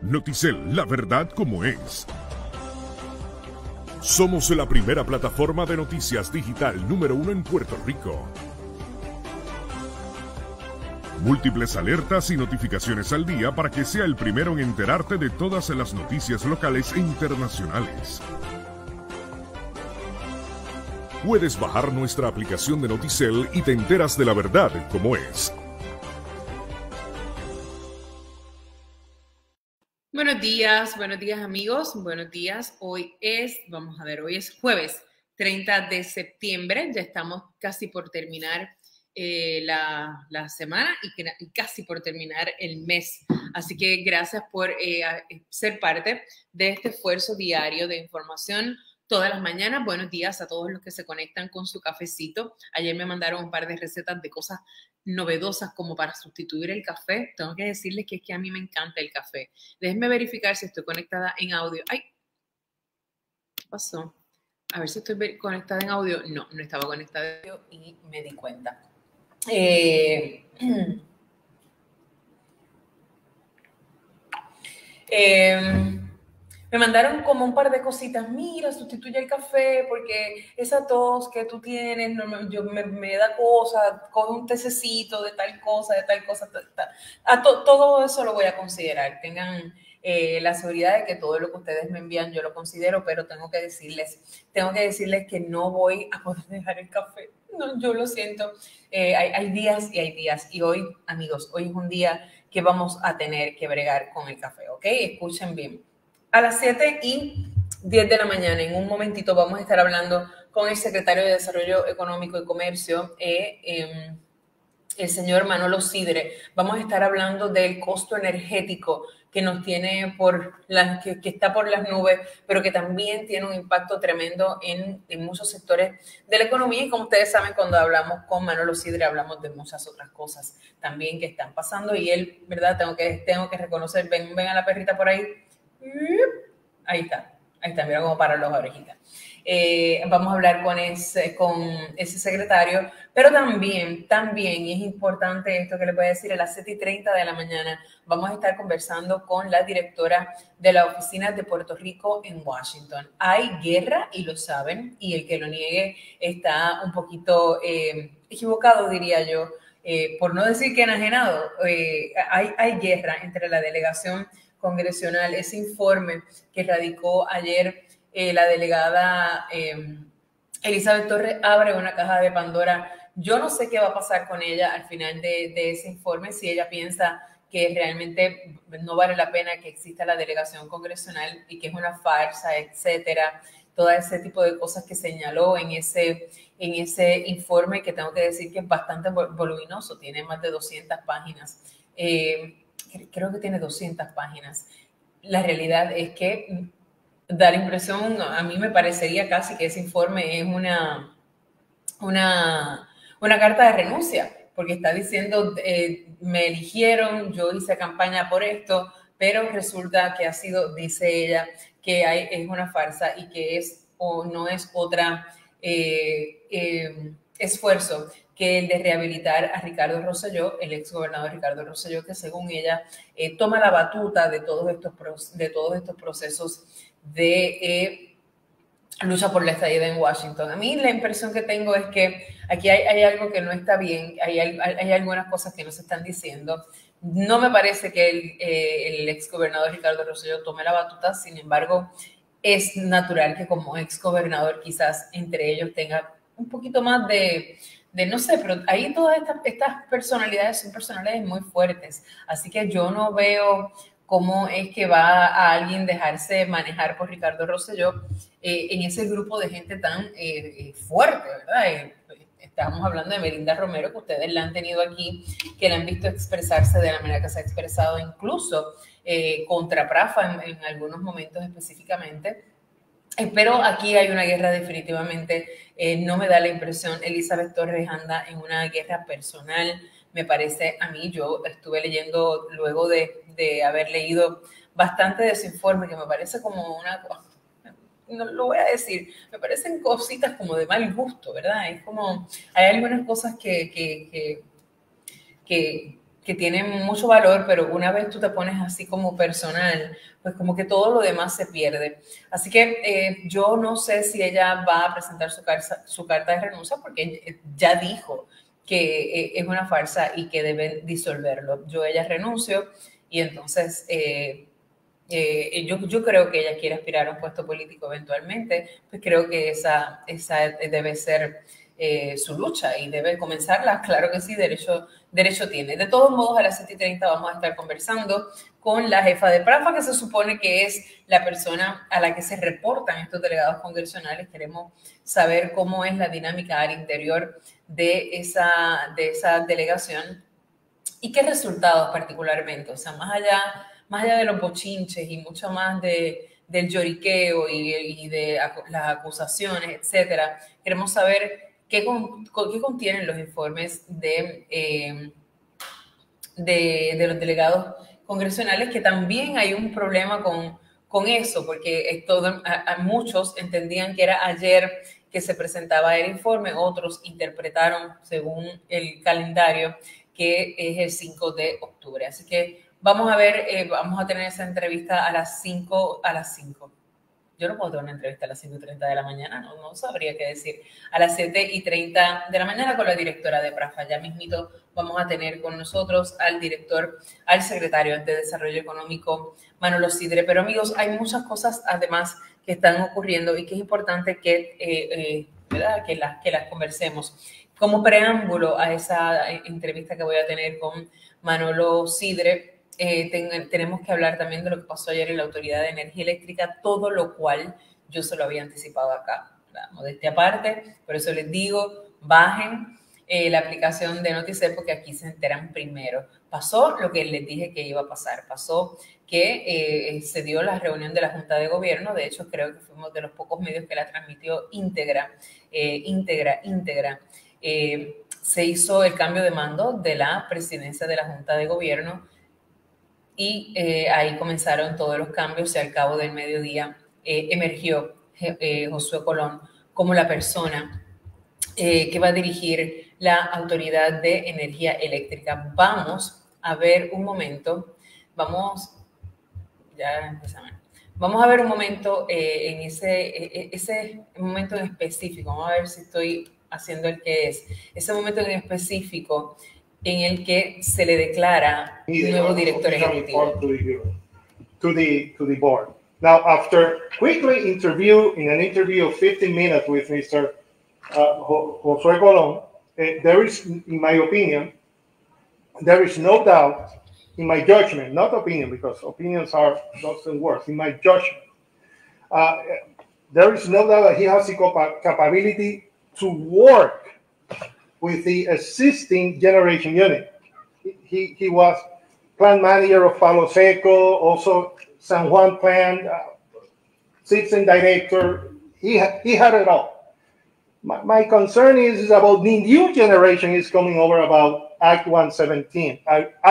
Noticel, la verdad como es. Somos la primera plataforma de noticias digital número 1 en Puerto Rico. Múltiples alertas y notificaciones al día para que sea el primero en enterarte de todas las noticias locales e internacionales. Puedes bajar nuestra aplicación de Noticel y te enteras de la verdad como es. Buenos días amigos, buenos días. Hoy es jueves 30 de septiembre, ya estamos casi por terminar la semana y casi por terminar el mes. Así que gracias por ser parte de este esfuerzo diario de información todas las mañanas. Buenos días a todos los que se conectan con su cafecito. Ayer me mandaron un par de recetas de cosas novedosas como para sustituir el café. Tengo que decirles que es que a mí me encanta el café. Déjenme verificar si estoy conectada en audio. ¡Ay! ¿Qué pasó? A ver si estoy conectada en audio. No, no estaba conectada en audio y me di cuenta. Me mandaron como un par de cositas. Mira, sustituye el café porque esa tos que tú tienes me da cosa. Coge un tececito de tal cosa, todo eso lo voy a considerar. Tengan la seguridad de que todo lo que ustedes me envían yo lo considero, pero tengo que decirles que no voy a poder dejar el café. No, yo lo siento. Hay días y hay días. Y hoy, amigos, hoy es un día que vamos a tener que bregar con el café, ¿ok? Escuchen bien. A las 7:10 de la mañana, en un momentito, vamos a estar hablando con el secretario de Desarrollo Económico y Comercio, el señor Manolo Sidre. Vamos a estar hablando del costo energético que nos tiene que está por las nubes, pero que también tiene un impacto tremendo en muchos sectores de la economía. Y como ustedes saben, cuando hablamos con Manolo Sidre, hablamos de muchas otras cosas también que están pasando. Y él, ¿verdad? Tengo que reconocer, ven a la perrita por ahí. Ahí está, mira cómo paran las orejitas. Vamos a hablar con ese secretario, pero también, y es importante esto que les voy a decir, a las 7:30 de la mañana vamos a estar conversando con la directora de la oficina de Puerto Rico en Washington. Hay guerra y lo saben, y el que lo niegue está un poquito equivocado, diría yo, por no decir que enajenado. Hay guerra entre la delegación congresional. Ese informe que radicó ayer la delegada Elizabeth Torres abre una caja de Pandora. Yo no sé qué va a pasar con ella al final de ese informe, si ella piensa que realmente no vale la pena que exista la delegación congresional y que es una farsa, etcétera. Todo ese tipo de cosas que señaló en ese informe, que tengo que decir que es bastante voluminoso, tiene más de 200 páginas. Creo que tiene 200 páginas. La realidad es que da la impresión, a mí me parecería casi que ese informe es una carta de renuncia, porque está diciendo, me eligieron, yo hice campaña por esto, pero resulta que dice ella, que es una farsa y que no es otra esfuerzo que el de rehabilitar a Ricardo Rosselló, el ex gobernador Ricardo Rosselló, que según ella toma la batuta de todos estos procesos de lucha por la estadía en Washington. A mí la impresión que tengo es que aquí hay algo que no está bien, hay algunas cosas que no se están diciendo. No me parece que el ex gobernador Ricardo Rosselló tome la batuta, sin embargo, es natural que como ex gobernador quizás entre ellos tenga un poquito más de no sé, pero ahí todas estas personalidades son personalidades muy fuertes, así que yo no veo cómo es que va a alguien dejarse manejar por Ricardo Rosselló en ese grupo de gente tan fuerte, ¿verdad? Estamos hablando de Melinda Romero, que ustedes la han tenido aquí, que la han visto expresarse de la manera que se ha expresado, incluso contra Prafa en algunos momentos específicamente. Pero aquí hay una guerra definitivamente, no me da la impresión. Elizabeth Torres anda en una guerra personal, me parece a mí. Yo estuve leyendo luego de haber leído bastante de ese informe, que me parece como no lo voy a decir, me parecen cositas como de mal gusto, ¿verdad? Es como, hay algunas cosas que que tienen mucho valor, pero una vez tú te pones así como personal, pues como que todo lo demás se pierde. Así que yo no sé si ella va a presentar su carta de renuncia, porque ya dijo que es una farsa y que debe disolverlo. Ella renuncio y entonces yo creo que ella quiere aspirar a un puesto político eventualmente, pues creo que esa debe ser su lucha y debe comenzarla. Claro que sí, derecho tiene. De todos modos, a las 7:30 vamos a estar conversando con la jefa de PRAFA, que se supone que es la persona a la que se reportan estos delegados congresionales. Queremos saber cómo es la dinámica al interior de esa delegación y qué resultados particularmente. O sea, más allá de los bochinches y mucho más del lloriqueo y de las acusaciones, etcétera, queremos saber qué contienen los informes de los delegados congresionales, que también hay un problema con eso, porque muchos entendían que era ayer que se presentaba el informe, otros interpretaron según el calendario que es el 5 de octubre. Así que vamos a ver, vamos a tener esa entrevista a las 5. Yo no puedo tener una entrevista a las 5:30 de la mañana, no sabría qué decir. A las 7:30 de la mañana con la directora de PRAFA. Ya mismito vamos a tener con nosotros al secretario de Desarrollo Económico, Manolo Sidre. Pero amigos, hay muchas cosas además que están ocurriendo y que es importante que las conversemos. Como preámbulo a esa entrevista que voy a tener con Manolo Sidre, tenemos que hablar también de lo que pasó ayer en la Autoridad de Energía Eléctrica, todo lo cual yo se lo había anticipado acá. Modestia aparte, por eso les digo, bajen la aplicación de Noticel, porque aquí se enteran primero. Pasó lo que les dije que iba a pasar, pasó que se dio la reunión de la Junta de Gobierno. De hecho, creo que fuimos de los pocos medios que la transmitió íntegra. Se hizo el cambio de mando de la presidencia de la Junta de Gobierno y ahí comenzaron todos los cambios, y al cabo del mediodía emergió Josué Colón como la persona que va a dirigir la Autoridad de Energía Eléctrica. Vamos a ver un momento, vamos a ver un momento en ese momento en específico. Vamos a ver si estoy haciendo el que es. Ese momento en específico en el que se le declara un nuevo director ejecutivo. To the board. Now, after quickly in an interview of 15 minutes with Mr. Josué Colón, there is, in my opinion, there is no doubt, in my judgment, not opinion, because opinions doesn't work, in my judgment, there is no doubt that he has the capability to work with the existing generation unit. He was plant manager of Palo Seco, also San Juan plant, system director. He had it all. My concern is about the new generation is coming over about Act 17,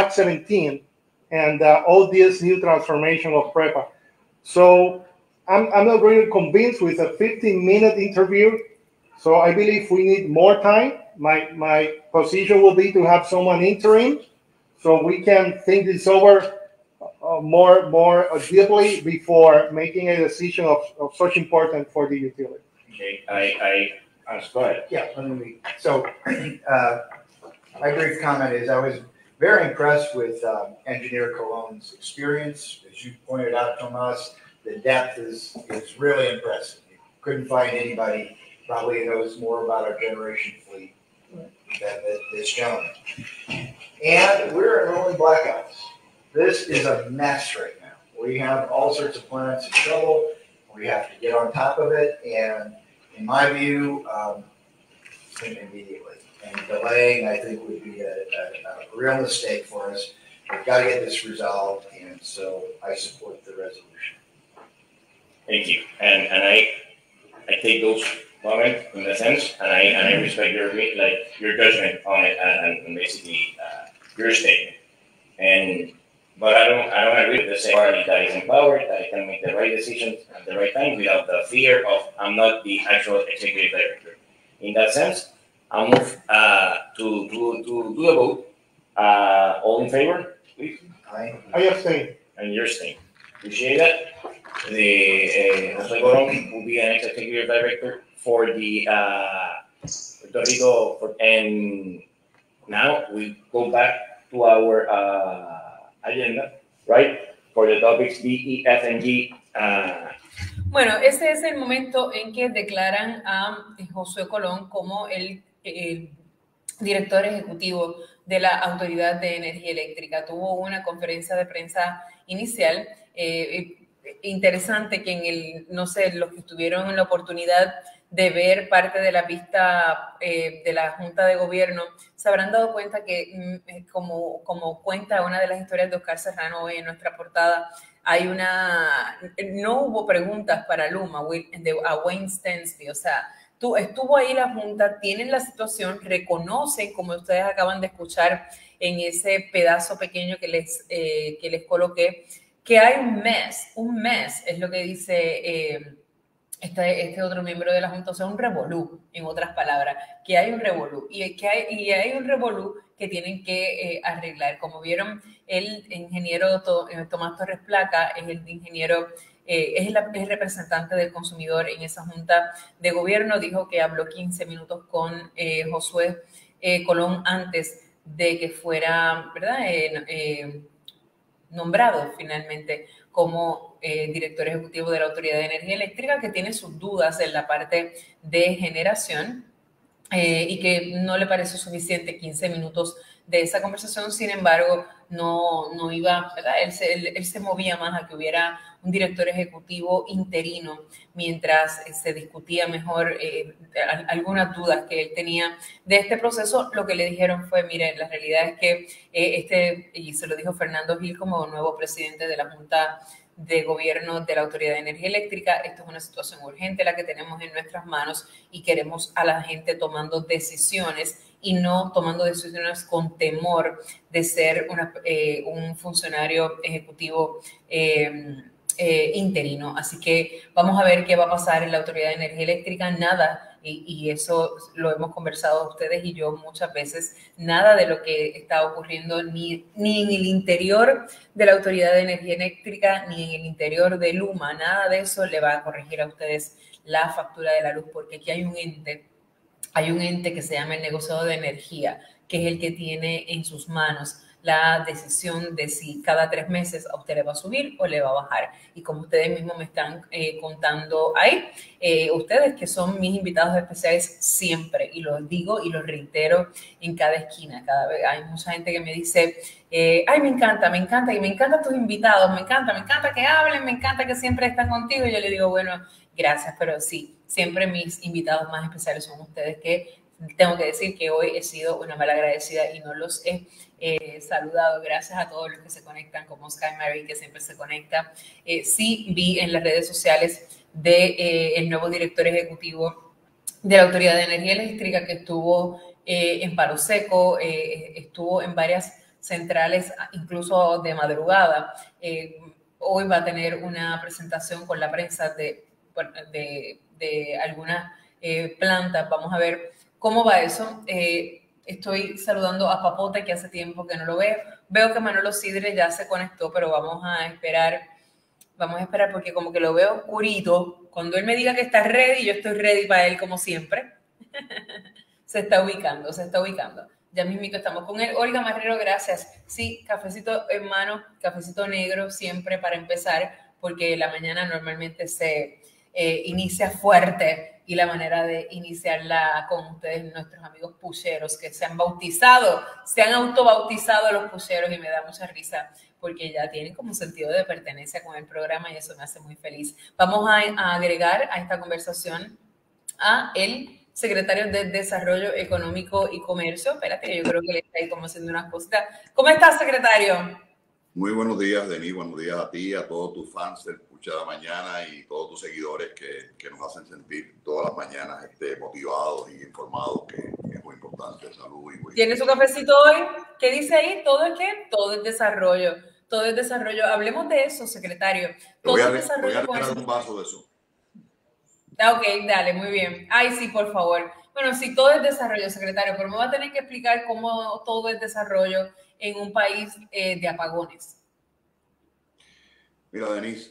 and all this new transformation of PREPA. So I'm not really convinced with a 15-minute interview. So I believe we need more time. My position will be to have someone interim, so we can think this over more deeply before making a decision of such importance for the utility. Okay, I go ahead. Yeah, let me. So my brief comment is I was very impressed with Engineer Colón's experience. As you pointed out, Tomas, the depth is really impressive. You couldn't find anybody probably knows more about our generation fleet than this gentleman. And we're in rolling blackouts. This is a mess right now. We have all sorts of plants in trouble. We have to get on top of it. And in my view, immediately. And delaying, I think, would be a real mistake for us. We've got to get this resolved. And so I support the resolution. Thank you. And I take those comments in the sense, and I respect your judgment on it and basically your statement. But I don't agree with the same party that is empowered, that can make the right decisions at the right time without the fear of I'm not the actual executive director. In that sense, I move to do a vote All in favor, please? I abstain. And you're staying. Appreciate that. The Jose Colon will be the next executive director for the Puerto Rico, and now we go back to our agenda, right? For the topics D, E, F, and G. Bueno, este es el momento en que declaran a Josué Colón como el director ejecutivo de la Autoridad de Energía Eléctrica. Tuvo una conferencia de prensa inicial interesante que no sé, los que tuvieron la oportunidad de ver parte de la vista de la Junta de Gobierno se habrán dado cuenta que como cuenta una de las historias de Oscar Serrano hoy en nuestra portada, no hubo preguntas para Luma, a Wayne Stensby, o sea, estuvo ahí la Junta, tienen la situación, reconocen, como ustedes acaban de escuchar en ese pedazo pequeño que les coloqué, que hay un mes, es lo que dice este otro miembro de la Junta, o sea, un revolú, en otras palabras, que hay un revolú, y hay un revolú que tienen que arreglar. Como vieron, el ingeniero Tomás Torres Placa es el ingeniero, es el representante del consumidor en esa Junta de Gobierno, dijo que habló 15 minutos con Josué Colón antes de que fuera, ¿verdad?, nombrado finalmente como director ejecutivo de la Autoridad de Energía Eléctrica, que tiene sus dudas en la parte de generación y que no le parece suficiente 15 minutos de esa conversación. Sin embargo, no iba, ¿verdad? Él se movía más a que hubiera un director ejecutivo interino mientras se discutía mejor algunas dudas que él tenía de este proceso. Lo que le dijeron fue, miren, la realidad es que y se lo dijo Fernando Gil como nuevo presidente de la Junta de Gobierno de la Autoridad de Energía Eléctrica, esto es una situación urgente la que tenemos en nuestras manos y queremos a la gente tomando decisiones y no tomando decisiones con temor de ser un funcionario ejecutivo interino. Así que vamos a ver qué va a pasar en la Autoridad de Energía Eléctrica. Nada, y eso lo hemos conversado ustedes y yo muchas veces, nada de lo que está ocurriendo ni en el interior de la Autoridad de Energía Eléctrica ni en el interior de Luma, nada de eso le va a corregir a ustedes la factura de la luz, porque aquí hay un ente que se llama el negociador de energía, que es el que tiene en sus manos la decisión de si cada 3 meses a usted le va a subir o le va a bajar. Y como ustedes mismos me están contando ahí, ustedes que son mis invitados especiales siempre, y los digo y los reitero en cada esquina, cada vez hay mucha gente que me dice, ay, me encanta, y me encantan tus invitados, me encanta que hablen, me encanta que siempre están contigo. Y yo le digo, bueno, gracias, pero sí, siempre mis invitados más especiales son ustedes, que tengo que decir que hoy he sido una malagradecida y no los he saludado. Gracias a todos los que se conectan, como Sky Mary, que siempre se conecta. Sí vi en las redes sociales el nuevo director ejecutivo de la Autoridad de Energía Eléctrica, que estuvo en Palo Seco, estuvo en varias centrales, incluso de madrugada. Hoy va a tener una presentación con la prensa de algunas plantas. Vamos a ver cómo va eso. Estoy saludando a Papote, que hace tiempo que no lo veo. Veo que Manolo Sidre ya se conectó, pero vamos a esperar porque como que lo veo oscurito. Cuando él me diga que está ready, yo estoy ready para él como siempre. Se está ubicando. Ya mismito estamos con él. Olga Marrero, gracias. Sí, cafecito en mano, cafecito negro siempre para empezar, porque la mañana normalmente se inicia fuerte, y la manera de iniciarla con ustedes, nuestros amigos pucheros que se han autobautizado los pucheros, y me da mucha risa porque ya tienen como sentido de pertenencia con el programa y eso me hace muy feliz. Vamos a agregar a esta conversación a el secretario de Desarrollo Económico y Comercio. Espérate, yo creo que le está ahí como haciendo unas cositas. ¿Cómo estás, secretario? Muy buenos días, Denis. Buenos días a ti, a todos tus fans del Pucha de la Mañana y todos tus seguidores que nos hacen sentir todas las mañanas motivados y informados, que es muy importante. Salud y ¿Tiene su cafecito hoy? ¿Qué dice ahí? ¿Todo es qué? Todo es desarrollo. Todo es desarrollo. Hablemos de eso, secretario. Voy a regalar un vaso de eso. Ok, dale, muy bien. Ay, sí, por favor. Bueno, sí, todo es desarrollo, secretario, pero me va a tener que explicar cómo todo es desarrollo en un país de apagones? Mira, Denise,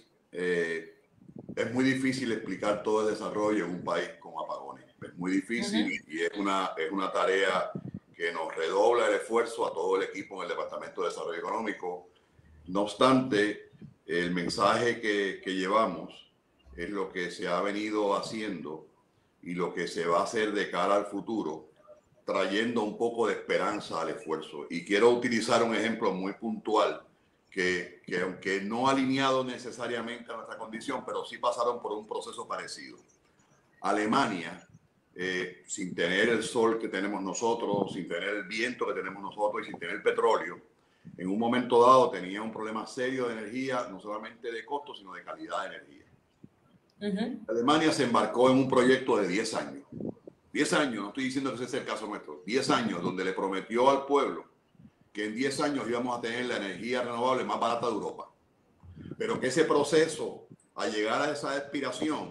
es muy difícil explicar todo el desarrollo en un país con apagones. Es muy difícil y es una tarea que nos redobla el esfuerzo a todo el equipo en el Departamento de Desarrollo Económico. No obstante, el mensaje que llevamos es lo que se ha venido haciendo y lo que se va a hacer de cara al futuro, trayendo un poco de esperanza al esfuerzo. Y quiero utilizar un ejemplo muy puntual que aunque no alineado necesariamente a nuestra condición, pero sí pasaron por un proceso parecido. Alemania, sin tener el sol que tenemos nosotros, sin tener el viento que tenemos nosotros y sin tener petróleo, en un momento dado tenía un problema serio de energía, no solamente de costo, sino de calidad de energía. Alemania se embarcó en un proyecto de 10 años. 10 años, no estoy diciendo que ese sea el caso nuestro, 10 años donde le prometió al pueblo que en 10 años íbamos a tener la energía renovable más barata de Europa. Pero que ese proceso, al llegar a esa expiración,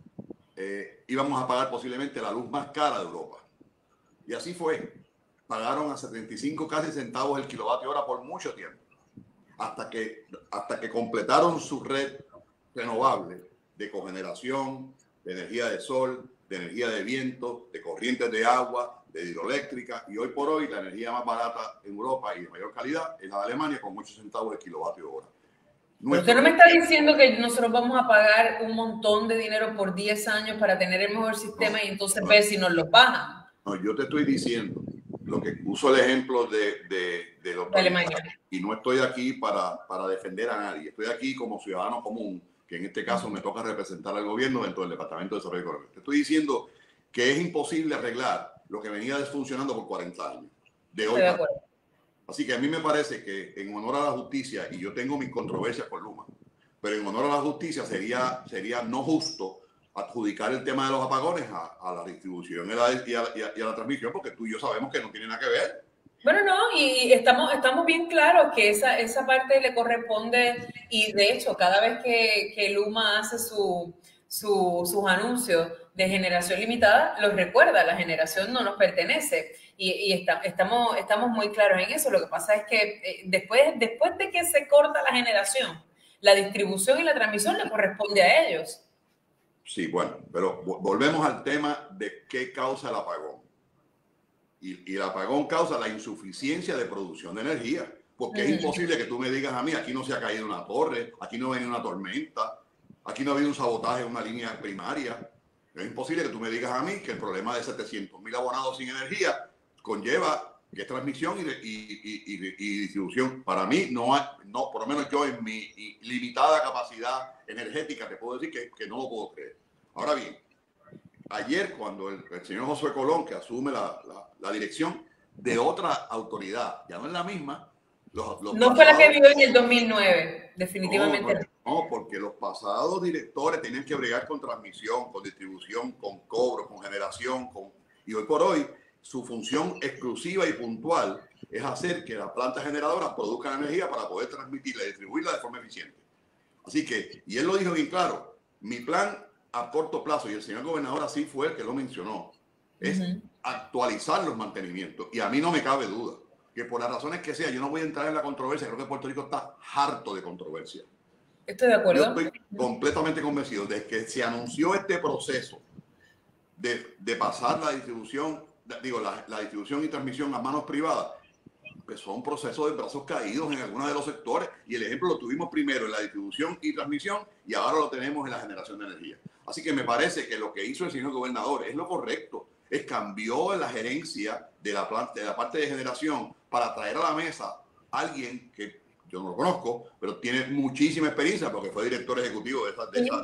íbamos a pagar posiblemente la luz más cara de Europa. Y así fue. Pagaron a 75 casi centavos el kilovatio hora por mucho tiempo. Hasta que completaron su red renovable de cogeneración, de energía de sol, de energía de viento, de corrientes de agua, de hidroeléctrica, y hoy por hoy la energía más barata en Europa y de mayor calidad es la de Alemania, con 8 centavos el kilovatio hora. Usted no me está diciendo que nosotros vamos a pagar un montón de dinero por 10 años para tener el mejor sistema y entonces ver si nos lo bajan. No, yo te estoy diciendo lo que uso el ejemplo de Alemania. Y no estoy aquí para defender a nadie, estoy aquí como ciudadano común, que en este caso me toca representar al gobierno dentro del Departamento de Desarrollo Económico. Te estoy diciendo que es imposible arreglar lo que venía desfuncionando por 40 años. De hoy. Así que a mí me parece que en honor a la justicia, y yo tengo mis controversias con Luma, pero en honor a la justicia sería no justo adjudicar el tema de los apagones a la distribución y a la transmisión, porque tú y yo sabemos que no tiene nada que ver. Bueno, no, y estamos bien claros que esa parte le corresponde, y de hecho cada vez que Luma hace sus anuncios de generación limitada, los recuerda, la generación no nos pertenece, y estamos muy claros en eso. Lo que pasa es que después de que se corta la generación, la distribución y la transmisión le corresponde a ellos. Sí, bueno, pero volvemos al tema de qué causa el apagón. Y el apagón causa la insuficiencia de producción de energía, porque es imposible que tú me digas a mí, aquí no se ha caído una torre, aquí no viene una tormenta, aquí no ha habido un sabotaje en una línea primaria. Es imposible que tú me digas a mí que el problema de 700.000 abonados sin energía conlleva que es transmisión y distribución. Para mí, no, por lo menos yo en mi limitada capacidad energética te puedo decir que no lo puedo creer. Ahora bien, ayer cuando el señor Josué Colón, que asume la dirección de otra autoridad, ya no es la misma. No fue la que vivió en el 2009, definitivamente. No, porque los pasados directores tenían que bregar con transmisión, con distribución, con cobro, con generación, y hoy por hoy su función exclusiva y puntual es hacer que las plantas generadoras produzcan energía para poder transmitirla y distribuirla de forma eficiente. Así que, y él lo dijo bien claro, mi plan a corto plazo, y el señor gobernador así fue el que lo mencionó, es actualizar los mantenimientos. Y a mí no me cabe duda que por las razones que sea, yo no voy a entrar en la controversia, creo que Puerto Rico está harto de controversia. Estoy de acuerdo. Yo estoy completamente convencido de que se anunció este proceso de pasar la distribución, la distribución y transmisión a manos privadas. Empezó un proceso de brazos caídos en algunos de los sectores, y el ejemplo lo tuvimos primero en la distribución y transmisión, y ahora lo tenemos en la generación de energía. Así que me parece que lo que hizo el señor gobernador es lo correcto, es cambió la gerencia de la parte de generación para traer a la mesa a alguien que yo no lo conozco, pero tiene muchísima experiencia porque fue director ejecutivo de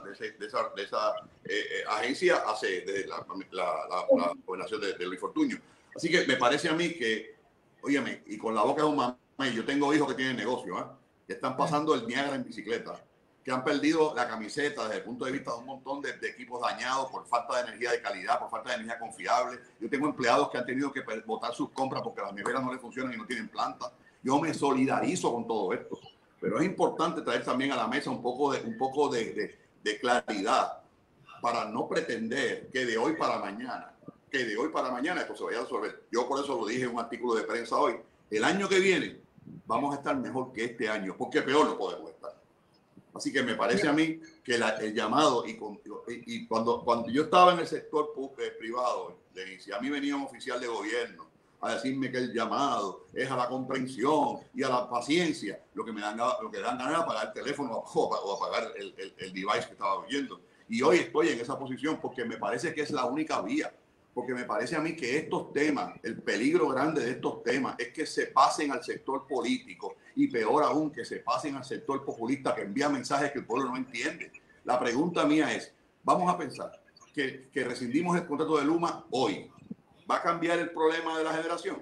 esa agencia desde la gobernación de Luis Fortuño. Así que me parece a mí que, óyeme, y con la boca de un mamá, yo tengo hijos que tienen negocio, que están pasando el Niágara en bicicleta, que han perdido la camiseta desde el punto de vista de un montón de equipos dañados por falta de energía de calidad, por falta de energía confiable. Yo tengo empleados que han tenido que botar sus compras porque las neveras no les funcionan y no tienen planta. Yo me solidarizo con todo esto, pero es importante traer también a la mesa un poco de claridad para no pretender que de hoy para mañana esto se vaya a resolver. Yo por eso lo dije en un artículo de prensa hoy. El año que viene vamos a estar mejor que este año, porque peor no podemos estar. Así que me parece a mí que el llamado, y cuando yo estaba en el sector privado, a mí venía un oficial de gobierno a decirme que el llamado es a la comprensión y a la paciencia, lo que dan ganas de apagar el teléfono o apagar el device que estaba oyendo. Y hoy estoy en esa posición porque me parece que es la única vía, porque me parece a mí que estos temas, el peligro grande de estos temas es que se pasen al sector político y peor aún que se pasen al sector populista que envía mensajes que el pueblo no entiende. La pregunta mía es, vamos a pensar que rescindimos el contrato de Luma hoy. ¿Va a cambiar el problema de la generación?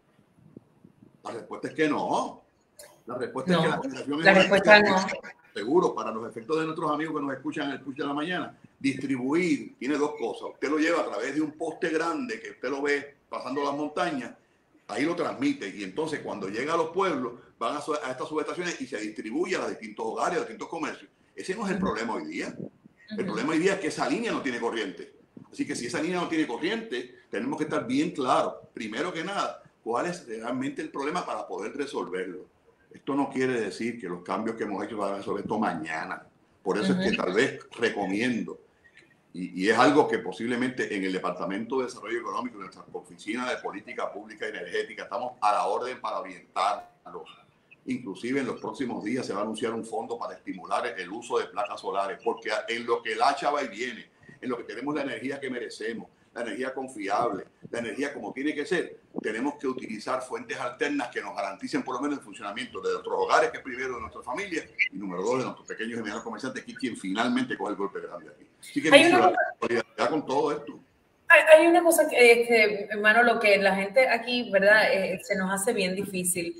La respuesta es que no. La respuesta es que la generación la respuesta no. Seguro, para los efectos de nuestros amigos que nos escuchan en el Push de la Mañana, distribuir tiene dos cosas. Usted lo lleva a través de un poste grande que usted lo ve pasando las montañas, ahí lo transmite y entonces cuando llega a los pueblos van a estas subestaciones y se distribuye a los distintos hogares, a los distintos comercios. Ese no es el problema hoy día. El problema hoy día es que esa línea no tiene corriente. Así que si esa línea no tiene corriente, tenemos que estar bien claros, primero que nada, cuál es realmente el problema para poder resolverlo. Esto no quiere decir que los cambios que hemos hecho van a resolver esto mañana. Por eso es que tal vez recomiendo, y es algo que posiblemente en el Departamento de Desarrollo Económico, en nuestra Oficina de Política Pública y Energética, estamos a la orden para orientarlos. Inclusive en los próximos días se va a anunciar un fondo para estimular el uso de placas solares, porque en lo que el hacha va y viene, en lo que tenemos la energía que merecemos, la energía confiable, la energía como tiene que ser, tenemos que utilizar fuentes alternas que nos garanticen por lo menos el funcionamiento de nuestros hogares, que es primero de nuestras familias, y número dos, de nuestros pequeños y medianos comerciantes, que es quien finalmente coge el golpe grande aquí. Así que solidaridad con todo esto. Hay una cosa que, Manolo, que la gente aquí, ¿verdad? Se nos hace bien difícil.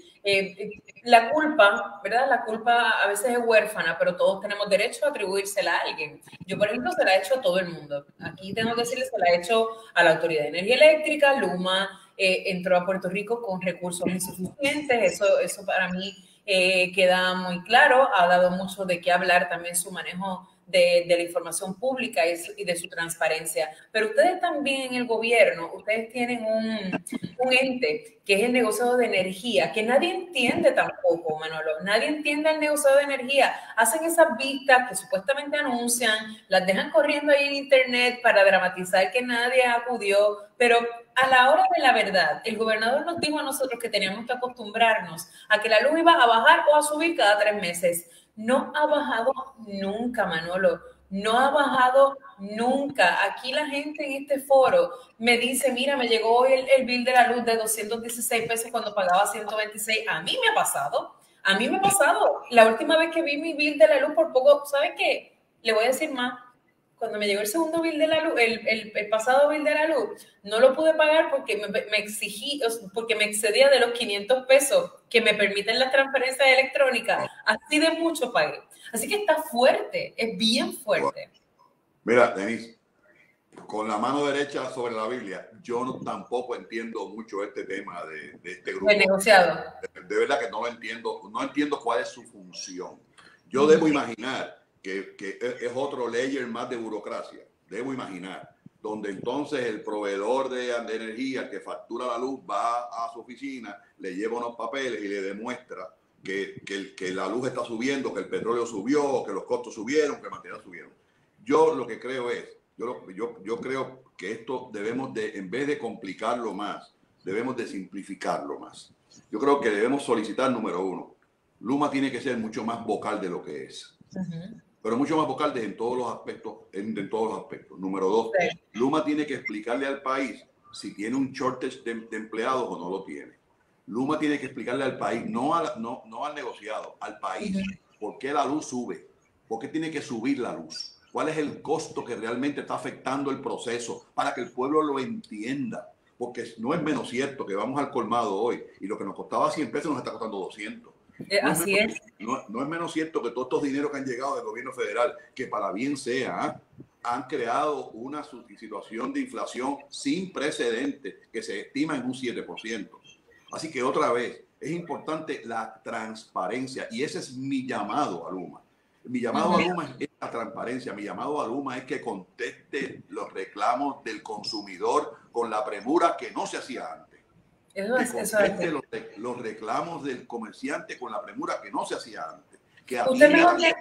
La culpa, ¿verdad? La culpa a veces es huérfana, pero todos tenemos derecho a atribuírsela a alguien. Yo, por ejemplo, se la he hecho a todo el mundo. Aquí tengo que decirles, se la he hecho a la Autoridad de Energía Eléctrica. Luma entró a Puerto Rico con recursos insuficientes. Eso para mí queda muy claro. Ha dado mucho de qué hablar también su manejo de la información pública y de su transparencia. Pero ustedes también en el gobierno, ustedes tienen un ente que es el negociado de energía, que nadie entiende tampoco, Manolo. Nadie entiende el negociado de energía. Hacen esas vistas que supuestamente anuncian, las dejan corriendo ahí en internet para dramatizar que nadie acudió, pero a la hora de la verdad, el gobernador nos dijo a nosotros que teníamos que acostumbrarnos a que la luz iba a bajar o a subir cada 3 meses. No ha bajado nunca, Manolo. No ha bajado nunca. Aquí la gente en este foro me dice, mira, me llegó hoy el bill de la luz de 216 pesos cuando pagaba 126. A mí me ha pasado. A mí me ha pasado. La última vez que vi mi bill de la luz por poco, ¿sabe qué? Le voy a decir más. Cuando me llegó el segundo bill de la luz, el pasado bill de la luz, no lo pude pagar porque me exigí, porque me excedía de los 500 pesos que me permiten las transferencias electrónicas. Así de mucho pagué. Así que está fuerte, es bien fuerte. Mira, Denise, con la mano derecha sobre la Biblia, yo tampoco entiendo mucho este tema de este grupo. El negociado. De verdad que no lo entiendo, no entiendo cuál es su función. Yo debo imaginar que es otro layer más de burocracia, debo imaginar, donde entonces el proveedor de energía que factura la luz va a su oficina, le lleva unos papeles y le demuestra que la luz está subiendo, que el petróleo subió, que los costos subieron, que el material subieron. Yo lo que creo es, yo creo que esto debemos de, en vez de complicarlo más, debemos de simplificarlo más. Yo creo que debemos solicitar, número uno, Luma tiene que ser mucho más vocal de lo que es. Pero mucho más vocal en todos los aspectos. En todos los aspectos. Número dos, Luma tiene que explicarle al país si tiene un shortage de empleados o no lo tiene. Luma tiene que explicarle al país, no al negociado, al país, por qué la luz sube, por qué tiene que subir la luz, cuál es el costo que realmente está afectando el proceso, para que el pueblo lo entienda. Porque no es menos cierto que vamos al colmado hoy y lo que nos costaba 100 pesos nos está costando 200. Así es. No es menos cierto que todos estos dineros que han llegado del gobierno federal, que para bien sea, han creado una situación de inflación sin precedentes que se estima en un 7%. Así que otra vez, es importante la transparencia y ese es mi llamado a Luma. Mi llamado a Luma es la transparencia, mi llamado a Luma es que conteste los reclamos del consumidor con la premura que no se hacía antes. Eso que es, conteste los reclamos del comerciante con la premura que no se hacía antes. Que usted mejor que...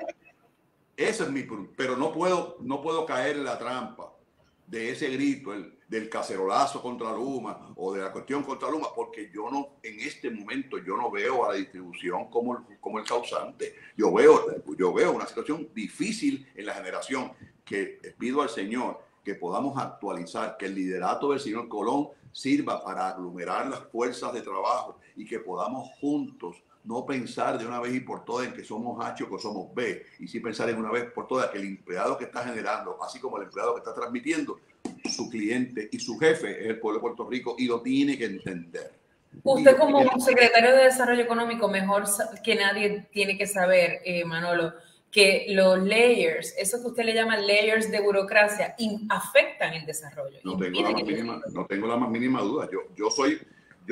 Ese es mi punto, pero no puedo caer en la trampa de ese grito, del cacerolazo contra Luma o de la cuestión contra Luma, porque en este momento yo no veo a la distribución como el causante. Yo veo una situación difícil en la generación, que pido al Señor que podamos actualizar, que el liderato del señor Colón sirva para aglomerar las fuerzas de trabajo y que podamos juntos no pensar de una vez y por todas en que somos H o que somos B, y sí pensar en una vez por todas que el empleado que está generando, así como el empleado que está transmitiendo, su cliente y su jefe es el pueblo de Puerto Rico y lo tiene que entender. Usted como secretario de Desarrollo Económico, mejor que nadie tiene que saber, Manolo, que los layers, eso que usted le llama layers de burocracia, afectan el desarrollo. No tengo la más mínima duda. Yo soy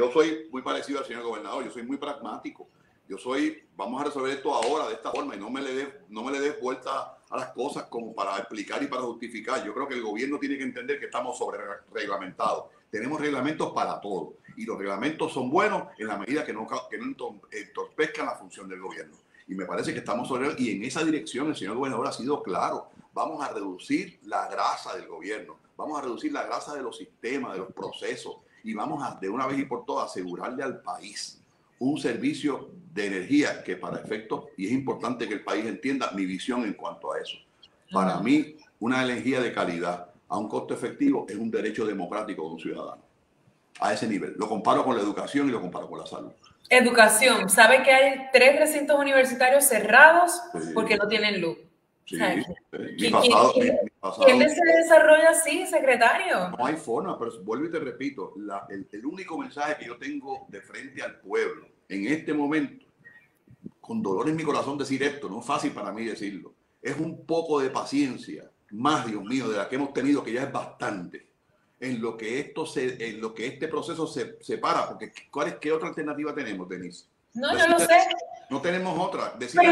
muy parecido al señor gobernador, yo soy muy pragmático. Vamos a resolver esto ahora de esta forma y no me le des vuelta a las cosas como para explicar y para justificar. Yo creo que el gobierno tiene que entender que estamos sobre reglamentados. Tenemos reglamentos para todo y los reglamentos son buenos en la medida que no entorpezcan la función del gobierno. Y me parece que estamos sobre él y en esa dirección el señor gobernador ha sido claro. Vamos a reducir la grasa del gobierno, vamos a reducir la grasa de los sistemas, de los procesos y vamos a de una vez y por todas asegurarle al país un servicio de energía que para efectos, y es importante que el país entienda mi visión en cuanto a eso. Para mí, una energía de calidad a un costo efectivo es un derecho democrático de un ciudadano. A ese nivel. Lo comparo con la educación y lo comparo con la salud. Educación. ¿Sabe que hay 3 recintos universitarios cerrados porque no tienen luz? Sí, mi pasado. ¿Quién se desarrolla así, secretario? No hay forma, pero vuelvo y te repito, el único mensaje que yo tengo de frente al pueblo en este momento, con dolor en mi corazón decir esto, no es fácil para mí decirlo, es un poco de paciencia, más, Dios mío, de la que hemos tenido, que ya es bastante, en lo que este proceso se para, porque ¿qué otra alternativa tenemos, Denise? No, yo lo sé. No tenemos otra.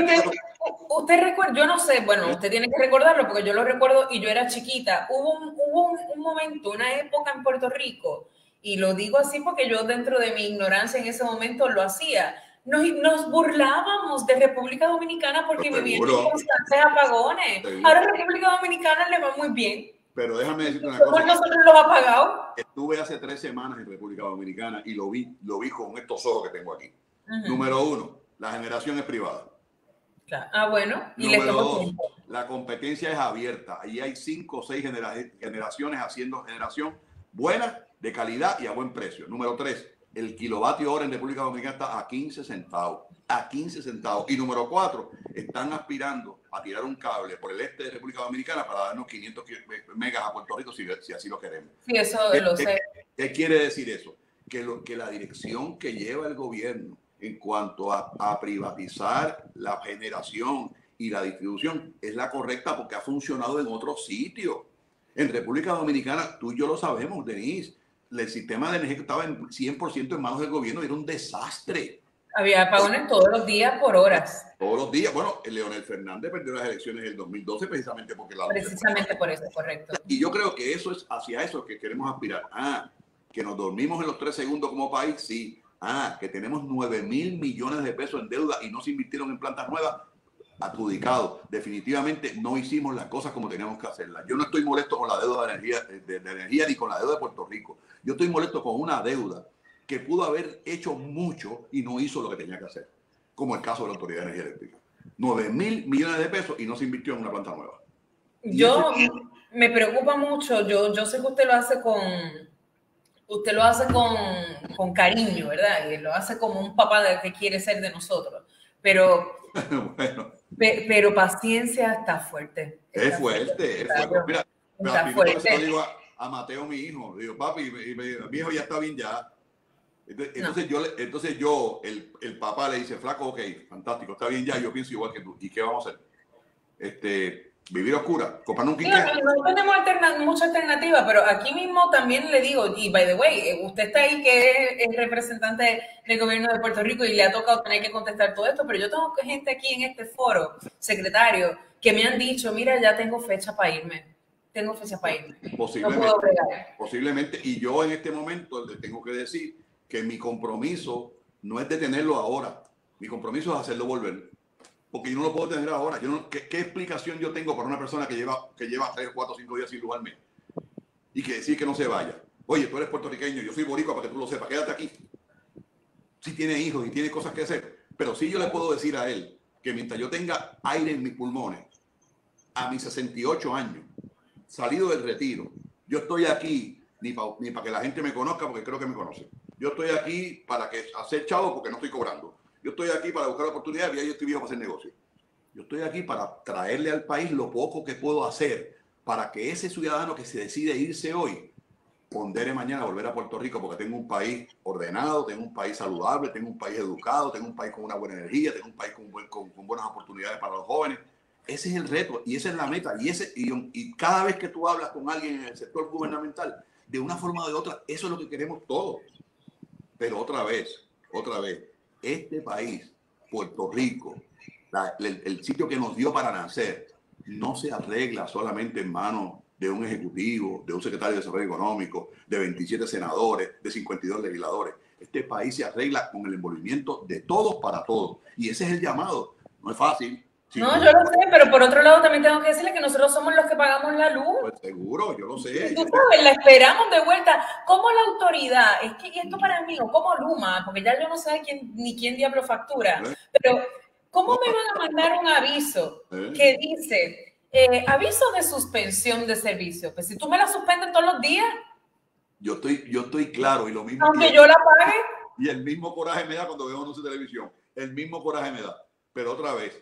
Usted recuerda, yo no sé, bueno, usted tiene que recordarlo porque yo lo recuerdo y yo era chiquita. Hubo un momento, una época en Puerto Rico, y lo digo así porque yo dentro de mi ignorancia en ese momento lo hacía. Nos burlábamos de República Dominicana porque vivían en constantes apogones. Ahora a República Dominicana le va muy bien. Pero déjame decirte una cosa. ¿Por nosotros los apagados? Estuve hace 3 semanas en República Dominicana y lo vi con estos ojos que tengo aquí. Número 1, la generación es privada. Ah, bueno. Y Número 2, la competencia es abierta. Ahí hay 5 o 6 generaciones haciendo generación buena, de calidad y a buen precio. Número 3, el kilovatio hora en República Dominicana está a 15 centavos. A 15 centavos. Y número 4, están aspirando a tirar un cable por el este de República Dominicana para darnos 500 megas a Puerto Rico si así lo queremos. Sí, eso lo sé. ¿Qué quiere decir eso? Que la dirección que lleva el gobierno en cuanto a privatizar la generación y la distribución es la correcta porque ha funcionado en otros sitios. En República Dominicana, tú y yo lo sabemos, Denise, el sistema de energía estaba en 100% en manos del gobierno, era un desastre. Había apagones todos los días por horas. Todos los días. Bueno, Leonel Fernández perdió las elecciones en el 2012 precisamente porque Precisamente por eso, correcto. Y yo creo que eso es hacia eso que queremos aspirar. Que nos dormimos en los 3 segundos como país, sí. Que tenemos 9,000 millones de pesos en deuda y no se invirtieron en plantas nuevas, adjudicado. Definitivamente no hicimos las cosas como teníamos que hacerlas. Yo no estoy molesto con la deuda de energía ni con la deuda de Puerto Rico. Yo estoy molesto con una deuda que pudo haber hecho mucho y no hizo lo que tenía que hacer, como el caso de la Autoridad de Energía Eléctrica. 9,000 millones de pesos y no se invirtió en una planta nueva. Me preocupa mucho. Yo sé que usted lo hace con cariño, ¿verdad? Y lo hace como un papá que quiere ser de nosotros. Pero, bueno. Pero paciencia está fuerte. Es fuerte. Mira, está fuerte. Yo digo a Mateo, mi hijo, digo, papi, mi hijo ya está bien ya. Entonces yo, el papá le dice, flaco, ok, fantástico, está bien ya, yo pienso igual que tú. ¿Y qué vamos a hacer? Vivir oscura, comprar un quinqué. No tenemos mucha alternativa, pero aquí mismo también le digo, y by the way, usted está ahí que es representante del gobierno de Puerto Rico y le ha tocado tener que contestar todo esto, pero yo tengo gente aquí en este foro, secretario, que me han dicho, mira, ya tengo fecha para irme. Posiblemente, y yo en este momento le tengo que decir que mi compromiso no es detenerlo ahora. Mi compromiso es hacerlo volver. Porque yo no lo puedo tener ahora. ¿Qué explicación yo tengo para una persona que lleva 3, 4, 5 días sin lugarme? Y que decir que no se vaya. Oye, tú eres puertorriqueño, yo soy boricua para que tú lo sepas, quédate aquí. Sí tiene hijos y tiene cosas que hacer. Pero sí yo le puedo decir a él que mientras yo tenga aire en mis pulmones, a mis 68 años, salido del retiro, yo estoy aquí ni para que la gente me conozca, porque creo que me conoce. Yo estoy aquí para hacer chavo porque no estoy cobrando. Yo estoy aquí para buscar oportunidades y ya yo estoy viejo para hacer negocio. Yo estoy aquí para traerle al país lo poco que puedo hacer para que ese ciudadano que se decide irse hoy pondere mañana volver a Puerto Rico, porque tengo un país ordenado, tengo un país saludable, tengo un país educado, tengo un país con una buena energía, tengo un país con buenas oportunidades para los jóvenes. Ese es el reto y esa es la meta. Y cada vez que tú hablas con alguien en el sector gubernamental, de una forma o de otra, eso es lo que queremos todos. Pero otra vez, este país, Puerto Rico, el sitio que nos dio para nacer, no se arregla solamente en manos de un ejecutivo, de un secretario de Desarrollo Económico, de 27 senadores, de 52 legisladores. Este país se arregla con el envolvimiento de todos para todos. Y ese es el llamado. No es fácil. No, yo lo sé, pero por otro lado también tengo que decirle que nosotros somos los que pagamos la luz. Pues seguro, yo lo sé. Tú sabes, la esperamos de vuelta. ¿Cómo la autoridad? Es que y esto para mí, o como Luma, porque ya yo no sé quién diablo factura, pero ¿cómo me van a mandar un aviso que dice aviso de suspensión de servicio? Pues si tú me la suspendes todos los días. Yo estoy claro y lo mismo. Aunque yo la pague. Y el mismo coraje me da cuando veo anuncios de televisión. El mismo coraje me da. Pero otra vez,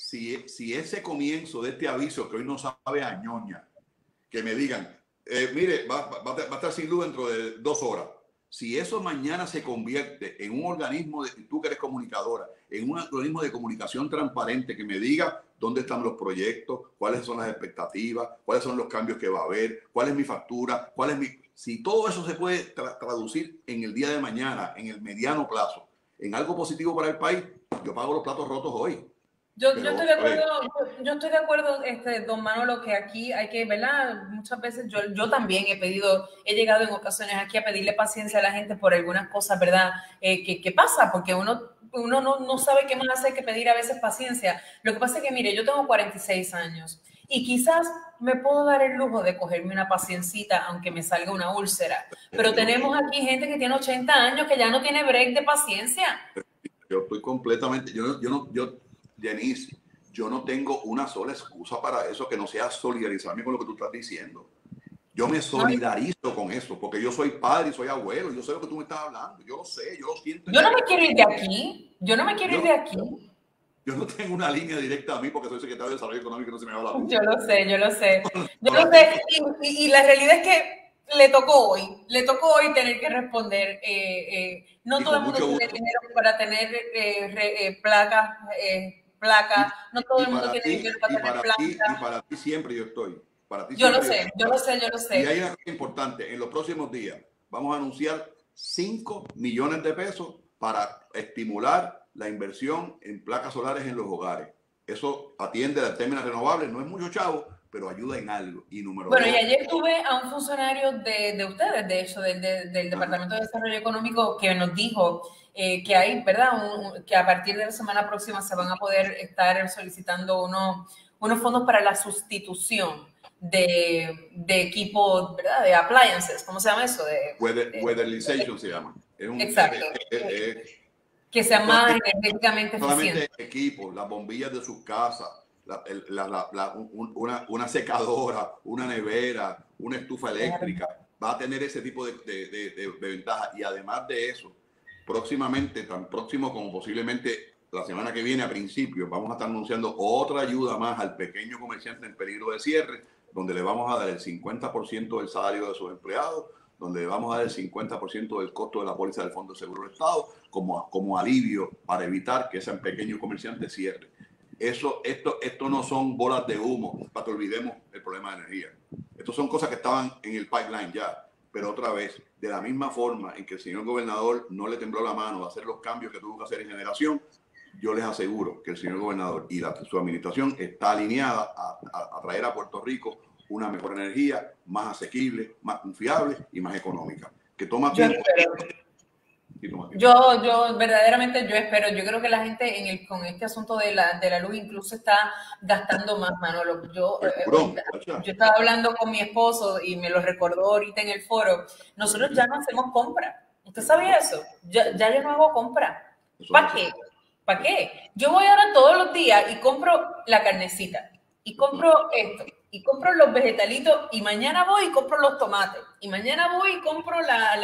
si ese comienzo de este aviso que hoy no sabe a ñoña, que me digan, mire, va a estar sin luz dentro de 2 horas. Si eso mañana se convierte en un organismo, tú que eres comunicadora, en un organismo de comunicación transparente que me diga dónde están los proyectos, cuáles son las expectativas, cuáles son los cambios que va a haber, cuál es mi factura, si todo eso se puede traducir en el día de mañana, en el mediano plazo, en algo positivo para el país, yo pago los platos rotos hoy. Yo estoy de acuerdo, don Manolo, que aquí hay que, ¿verdad? Muchas veces yo también he llegado en ocasiones aquí a pedirle paciencia a la gente por algunas cosas, ¿verdad? ¿Qué pasa? Porque uno no sabe qué más hacer que pedir a veces paciencia. Lo que pasa es que, mire, yo tengo 46 años y quizás me puedo dar el lujo de cogerme una paciencita aunque me salga una úlcera. Pero tenemos aquí gente que tiene 80 años que ya no tiene break de paciencia. Yo estoy completamente, Denise, yo no tengo una sola excusa para eso que no sea solidarizarme con lo que tú estás diciendo. Yo me solidarizo con eso, porque yo soy padre y soy abuelo, yo sé lo que tú me estás hablando, yo lo sé, yo lo siento. Yo no me quiero ir de aquí, yo no no tengo una línea directa a mí porque soy secretario de Desarrollo Económico y no se me va la luz. Yo lo sé. Y la realidad es que le tocó hoy tener que responder. No todo el mundo tiene dinero para tener placas. No todo el mundo tiene dinero para tener placas. Y para ti siempre yo estoy. Para ti yo lo sé. Y hay una cosa importante. En los próximos días vamos a anunciar 5 millones de pesos para estimular la inversión en placas solares en los hogares. Eso atiende a términos renovables. No es mucho chavo, pero ayuda en algo. Y número 2. Y ayer tuve a un funcionario de ustedes, de hecho, del Departamento de Desarrollo Económico, que nos dijo que hay, ¿verdad? Que a partir de la semana próxima se van a poder estar solicitando unos fondos para la sustitución de equipo, ¿verdad? De appliances, ¿cómo se llama eso? Weatherization se llama. Exacto. Que sea más energéticamente eficiente. Solamente equipos, las bombillas de sus casas, una secadora, una nevera, una estufa eléctrica, va a tener ese tipo de ventaja. Y además de eso, próximamente, tan próximo como posiblemente la semana que viene a principios, vamos a estar anunciando otra ayuda más al pequeño comerciante en peligro de cierre, donde le vamos a dar el 50% del salario de sus empleados, donde le vamos a dar el 50% del costo de la póliza del Fondo de Seguro del Estado como alivio para evitar que ese pequeño comerciante cierre. Esto no son bolas de humo para que olvidemos el problema de energía. Estos son cosas que estaban en el pipeline ya, pero otra vez, de la misma forma en que el señor gobernador no le tembló la mano de hacer los cambios que tuvo que hacer en generación, yo les aseguro que el señor gobernador y su administración está alineada a traer a Puerto Rico una mejor energía, más asequible, más confiable y más económica. Que toma tiempo. Yo verdaderamente yo espero, yo creo que la gente con este asunto de la luz incluso está gastando más, Manolo. Yo estaba hablando con mi esposo y me lo recordó ahorita en el foro. Nosotros ya no hacemos compra. ¿Usted sabía eso? Ya yo no hago compra. ¿Para qué? ¿Para qué? Yo voy ahora todos los días y compro la carnecita y compro esto. Y compro los vegetalitos y mañana voy y compro los tomates. Y mañana voy y compro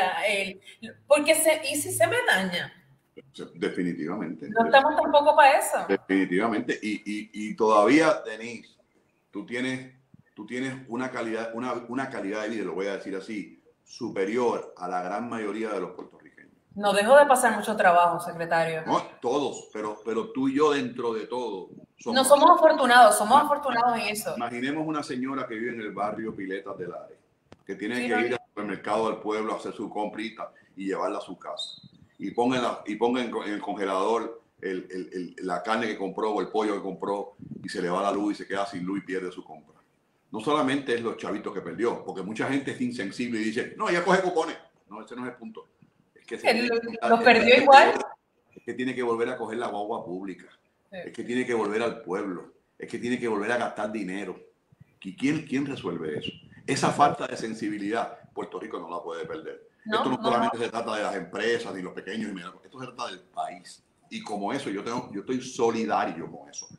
porque si se me daña. Definitivamente. No estamos tampoco para eso. Definitivamente. Y todavía, Denise, tú tienes una calidad de vida, lo voy a decir así, superior a la gran mayoría de los puertorriqueños. No dejo de pasar mucho trabajo, secretario. No, todos, pero tú y yo dentro de todo. Somos afortunados en eso. Imaginemos una señora que vive en el barrio Piletas del Área, que tiene que ir al supermercado del pueblo a hacer su comprita y llevarla a su casa. Y ponga en el congelador la carne que compró o el pollo que compró y se le va la luz y se queda sin luz y pierde su compra. No solamente es los chavitos que perdió, porque mucha gente es insensible y dice, no, ella coge cupones. No, ese no es el punto. Es que los perdió igual. Es que tiene que volver a coger la guagua pública. Es que tiene que volver al pueblo. Es que tiene que volver a gastar dinero. ¿Y quién resuelve eso? Esa falta de sensibilidad, Puerto Rico no la puede perder. Esto no solamente se trata de las empresas ni los pequeños y medianos. Esto se trata del país. Y como eso, yo estoy solidario con eso.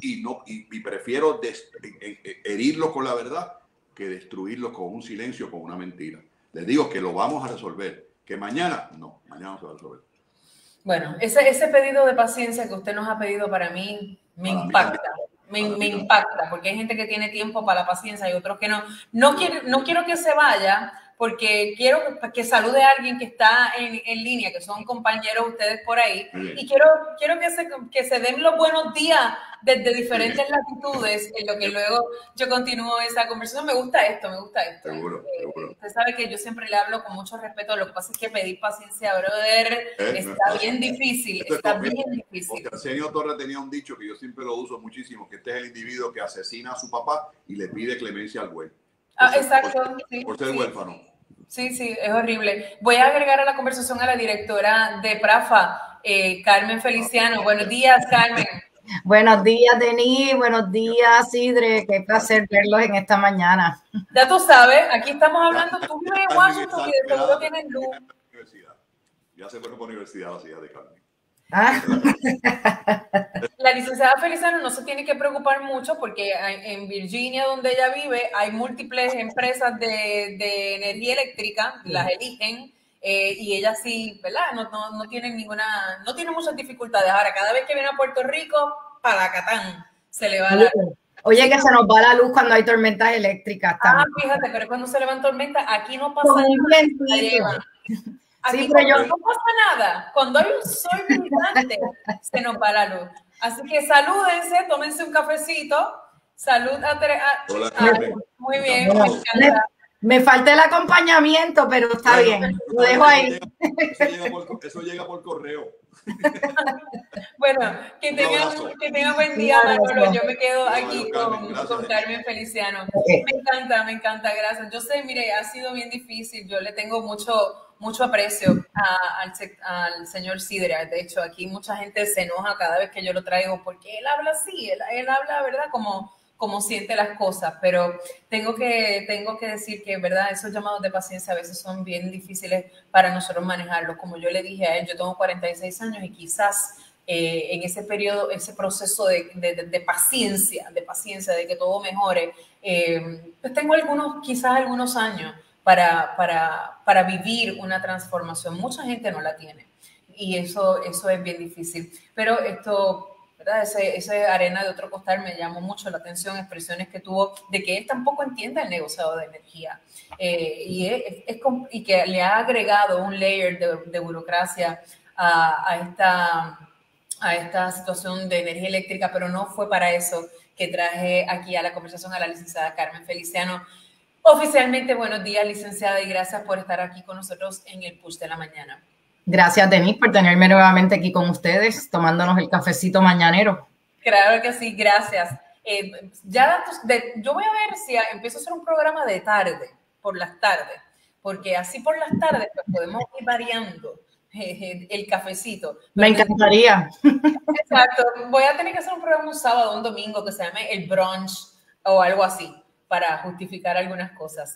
Y prefiero herirlo con la verdad que destruirlo con un silencio, con una mentira. Les digo que lo vamos a resolver. Que mañana no se va a resolver. Bueno, ese pedido de paciencia que usted nos ha pedido para mí me impacta. Me impacta, porque hay gente que tiene tiempo para la paciencia y otros que no. No quiero que se vaya, porque quiero que salude a alguien que está en línea, que son compañeros ustedes por ahí, y quiero que se den los buenos días desde diferentes latitudes, en lo que luego yo continúo esa conversación. Me gusta esto. Seguro. Usted sabe que yo siempre le hablo con mucho respeto, lo que pasa es que pedir paciencia, brother, está bien difícil, Porque Arsenio Torres tenía un dicho que yo siempre lo uso muchísimo, que este es el individuo que asesina a su papá y le pide clemencia al güey. Exacto. Por ser huérfano. Sí, es horrible. Voy a agregar a la conversación a la directora de PRAFA, Carmen Feliciano. Buenos días, Carmen. Buenos días, Denise. Buenos días, Sidre. Qué placer verlos en esta mañana. Ya tú sabes, aquí estamos hablando. Tú vives en Washington y de seguro tienes luz. Ya se fue por universidad la ciudad de Carmen. La licenciada Feliciano no se tiene que preocupar mucho porque en Virginia, donde ella vive, hay múltiples empresas de energía eléctrica, las eligen, y ella sí, ¿verdad? No tiene no tiene muchas dificultades. Ahora, cada vez que viene a Puerto Rico, Palacatán, se le va la luz. Oye, que se nos va la luz cuando hay tormentas eléctricas también. Fíjate, pero cuando se le van tormentas, aquí no pasa nada. Aquí no pasa nada. Cuando hay un sol brillante, se nos va la luz. Así que salúdense, tómense un cafecito. Salud a muy bien, me encanta. Me falta el acompañamiento, pero está bien. Lo dejo ahí. Eso llega por correo. Bueno, que tengan buen día, Manolo. Yo me quedo aquí con Carmen Feliciano. Me encanta, gracias. Yo sé, mire, ha sido bien difícil. Yo le tengo mucho aprecio al señor Sidre. De hecho, aquí mucha gente se enoja cada vez que yo lo traigo porque él habla así, él habla, ¿verdad? Como siente las cosas, pero tengo que decir que, verdad, esos llamados de paciencia a veces son bien difíciles para nosotros manejarlos. Como yo le dije a él, yo tengo 46 años y quizás en ese periodo, ese proceso de paciencia, de que todo mejore, pues tengo quizás algunos años para vivir una transformación. Mucha gente no la tiene y eso es bien difícil, pero esto... ¿verdad? Esa arena de otro costal me llamó mucho la atención, expresiones que tuvo de que él tampoco entiende el negociado de energía y que le ha agregado un layer de burocracia a esta situación de energía eléctrica, pero no fue para eso que traje aquí a la conversación a la licenciada Carmen Feliciano. Oficialmente, buenos días, licenciada, y gracias por estar aquí con nosotros en el Push de la Mañana. Gracias, Denise, por tenerme nuevamente aquí con ustedes, tomándonos el cafecito mañanero. Claro que sí, gracias. Yo voy a ver si empiezo a hacer un programa de tarde, por las tardes, porque así por las tardes pues, podemos ir variando. el cafecito. Me encantaría. Exacto. Voy a tener que hacer un programa un sábado o un domingo que se llame el brunch o algo así para justificar algunas cosas.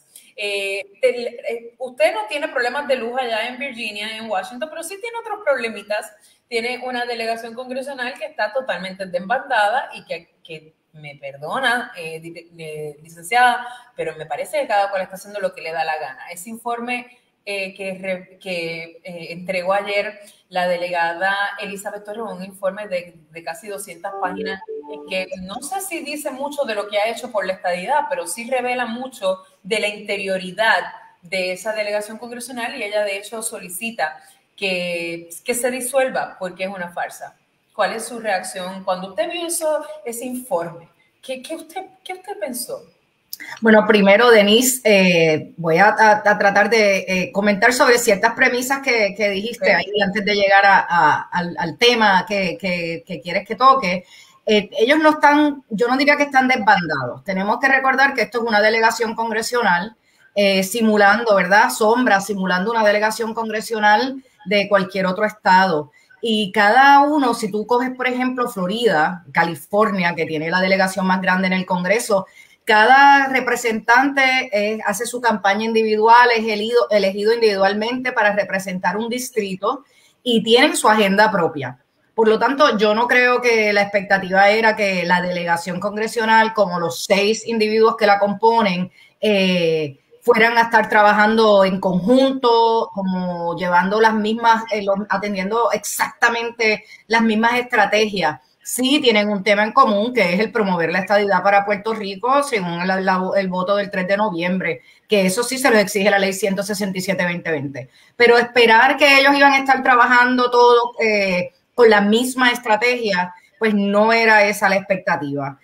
Usted no tiene problemas de luz allá en Virginia, en Washington, pero sí tiene otros problemitas. Tiene una delegación congresional que está totalmente desbandada y que me perdona, licenciada, pero me parece que cada cual está haciendo lo que le da la gana. Ese informe que entregó ayer la delegada Elizabeth Torres, un informe de casi 200 páginas, que no sé si dice mucho de lo que ha hecho por la estadidad, pero sí revela mucho de la interioridad de esa delegación congresional, y ella de hecho solicita que se disuelva porque es una farsa. ¿Cuál es su reacción cuando usted vio ese informe? ¿Qué usted pensó? Bueno, primero, Denise, voy a tratar de comentar sobre ciertas premisas que dijiste ahí antes de llegar al tema que quieres que toque. Ellos no están, yo no diría que están desbandados. Tenemos que recordar que esto es una delegación congresional simulando, ¿verdad? Simulando una delegación congresional de cualquier otro estado. Y cada uno, si tú coges, por ejemplo, Florida, California, que tiene la delegación más grande en el Congreso, cada representante hace su campaña individual, es elegido individualmente para representar un distrito y tienen su agenda propia. Por lo tanto, yo no creo que la expectativa era que la delegación congresional, como los 6 individuos que la componen, fueran a estar trabajando en conjunto, como llevando las mismas, atendiendo exactamente las mismas estrategias. Sí, tienen un tema en común, que es el promover la estadidad para Puerto Rico según el voto del 3 de noviembre, que eso sí se lo exige la ley 167-2020. Pero esperar que ellos iban a estar trabajando todos con la misma estrategia, pues no era esa la expectativa.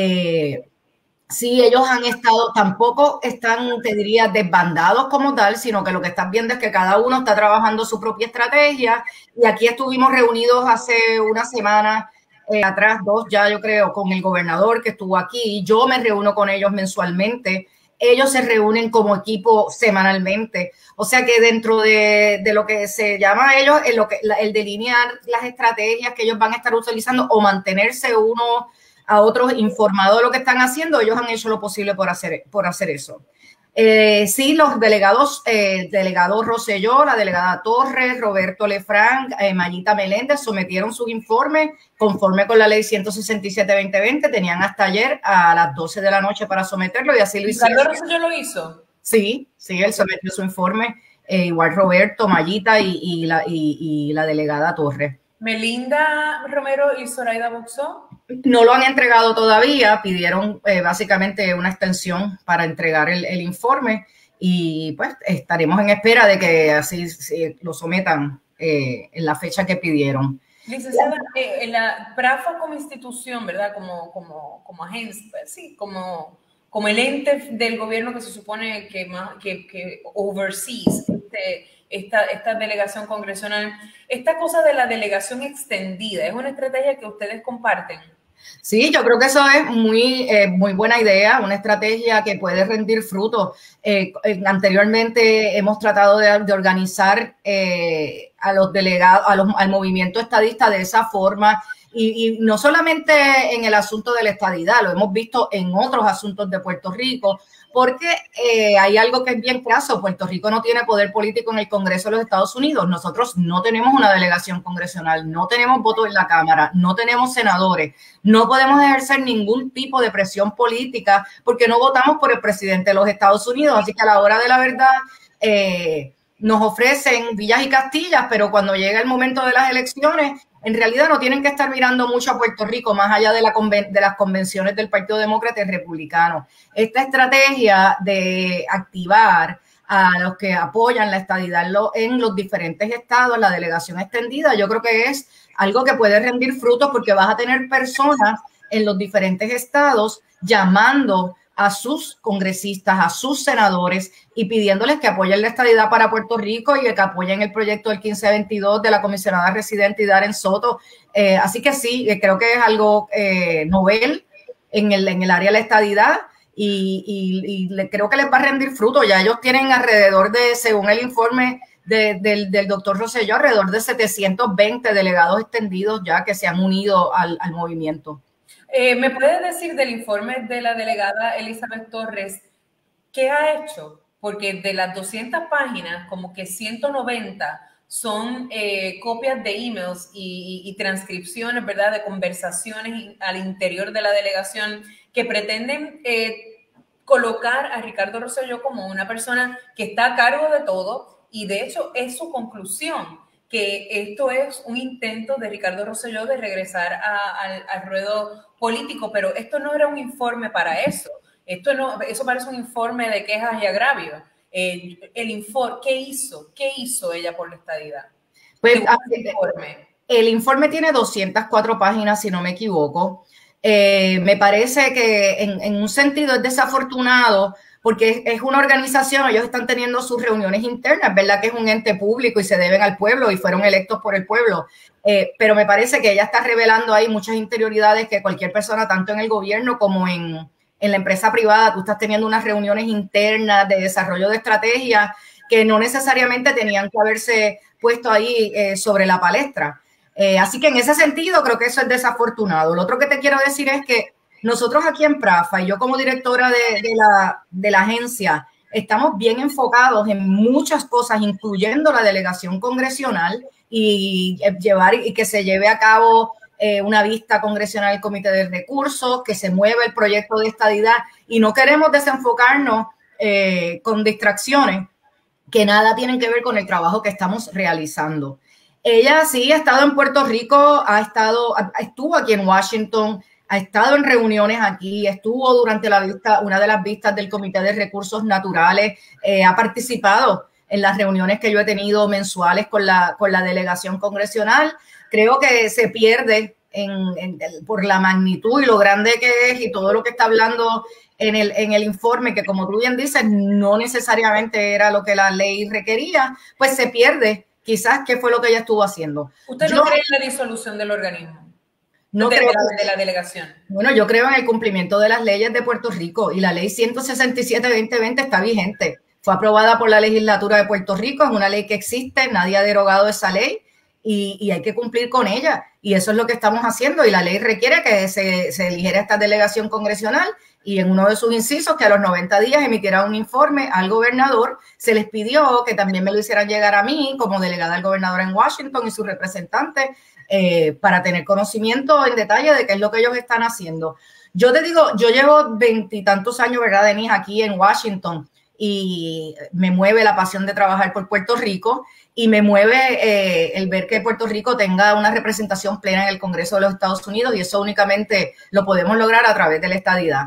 Sí, ellos han estado, tampoco están, te diría, desbandados como tal, sino que lo que estás viendo es que cada uno está trabajando su propia estrategia. Y aquí estuvimos reunidos hace una semana atrás, 2 ya yo creo, con el gobernador que estuvo aquí. Yo me reúno con ellos mensualmente. Ellos se reúnen como equipo semanalmente. O sea que dentro de lo que se llama ellos, el delinear las estrategias que ellos van a estar utilizando o mantenerse uno a otros informados de lo que están haciendo, ellos han hecho lo posible por hacer eso. Sí, los delegados, delegado Rosselló, la delegada Torres, Roberto Lefranc, Mayita Meléndez sometieron sus informes conforme con la ley 167-2020. Tenían hasta ayer a las 12 de la noche para someterlo y así lo hicieron. ¿Ricardo Rosselló lo hizo? Sí, él sometió su informe, igual Roberto, Mayita y la delegada Torres. ¿Melinda Romero y Zoraida Boxó? No lo han entregado todavía, pidieron básicamente una extensión para entregar el informe y pues estaremos en espera de que así lo sometan en la fecha que pidieron. Licenciada, la PRAFA como institución, ¿verdad? Como agencia, sí, como el ente del gobierno que se supone que oversees esta delegación congresional, esta cosa de la delegación extendida, ¿es una estrategia que ustedes comparten? Sí, yo creo que eso es muy buena idea, una estrategia que puede rendir frutos. Anteriormente hemos tratado de organizar a los delegados, al movimiento estadista de esa forma y no solamente en el asunto de la estadidad, lo hemos visto en otros asuntos de Puerto Rico, porque hay algo que es bien craso. Puerto Rico no tiene poder político en el Congreso de los Estados Unidos. Nosotros no tenemos una delegación congresional, no tenemos votos en la Cámara, no tenemos senadores, no podemos ejercer ningún tipo de presión política porque no votamos por el presidente de los Estados Unidos. Así que a la hora de la verdad nos ofrecen villas y castillas, pero cuando llega el momento de las elecciones, en realidad no tienen que estar mirando mucho a Puerto Rico, más allá de las convenciones del Partido Demócrata y Republicano. Esta estrategia de activar a los que apoyan la estadidad en los diferentes estados, la delegación extendida, yo creo que es algo que puede rendir frutos porque vas a tener personas en los diferentes estados llamando a sus congresistas, a sus senadores y pidiéndoles que apoyen la estadidad para Puerto Rico y que apoyen el proyecto del 1522 de la comisionada residente Darren Soto. Así que sí, creo que es algo novel en el área de la estadidad y creo que les va a rendir fruto. Ya ellos tienen alrededor de, según el informe, del doctor Rosselló, alrededor de 720 delegados extendidos ya que se han unido al movimiento. ¿Me puedes decir del informe de la delegada Elizabeth Torres qué ha hecho? Porque de las 200 páginas, como que 190 son copias de emails y transcripciones, ¿verdad?, de conversaciones al interior de la delegación que pretenden colocar a Ricardo Rosselló como una persona que está a cargo de todo, y de hecho es su conclusión, que esto es un intento de Ricardo Rosselló de regresar al ruedo político, pero esto no era un informe para eso. Eso parece un informe de quejas y agravios. El informe, ¿qué hizo ella por la estadidad? Pues el informe tiene 204 páginas, si no me equivoco. Me parece que en un sentido es desafortunado porque es una organización, ellos están teniendo sus reuniones internas, ¿verdad? Que es un ente público y se deben al pueblo y fueron electos por el pueblo. Pero me parece que ella está revelando ahí muchas interioridades que cualquier persona, tanto en el gobierno como en la empresa privada, tú estás teniendo unas reuniones internas de desarrollo de estrategias que no necesariamente tenían que haberse puesto ahí sobre la palestra. Así que en ese sentido creo que eso es desafortunado. Lo otro que te quiero decir es que nosotros aquí en PRAFA y yo como directora de la agencia estamos bien enfocados en muchas cosas, incluyendo la delegación congresional y que se lleve a cabo una vista congresional del Comité de Recursos, que se mueva el proyecto de estadidad y no queremos desenfocarnos con distracciones que nada tienen que ver con el trabajo que estamos realizando. Ella sí ha estado en Puerto Rico, estuvo aquí en Washington, ha estado en reuniones aquí, estuvo durante una de las vistas del Comité de Recursos Naturales, ha participado en las reuniones que yo he tenido mensuales con la delegación congresional. Creo que se pierde por la magnitud y lo grande que es y todo lo que está hablando en el informe, que como tú bien dices, no necesariamente era lo que la ley requería, pues se pierde quizás qué fue lo que ella estuvo haciendo. ¿Usted no cree en la disolución del organismo? No creo de la delegación. Bueno, yo creo en el cumplimiento de las leyes de Puerto Rico y la ley 167-2020 está vigente. Fue aprobada por la legislatura de Puerto Rico, es una ley que existe, nadie ha derogado esa ley y hay que cumplir con ella. Y eso es lo que estamos haciendo y la ley requiere que se eligiera esta delegación congresional y en uno de sus incisos que a los 90 días emitiera un informe al gobernador. Se les pidió que también me lo hicieran llegar a mí como delegada del gobernador en Washington y sus representantes para tener conocimiento en detalle de qué es lo que ellos están haciendo. Yo te digo, yo llevo 20 y tantos años, ¿verdad, Denise, aquí en Washington y me mueve la pasión de trabajar por Puerto Rico y me mueve el ver que Puerto Rico tenga una representación plena en el Congreso de los Estados Unidos y eso únicamente lo podemos lograr a través de la estadidad.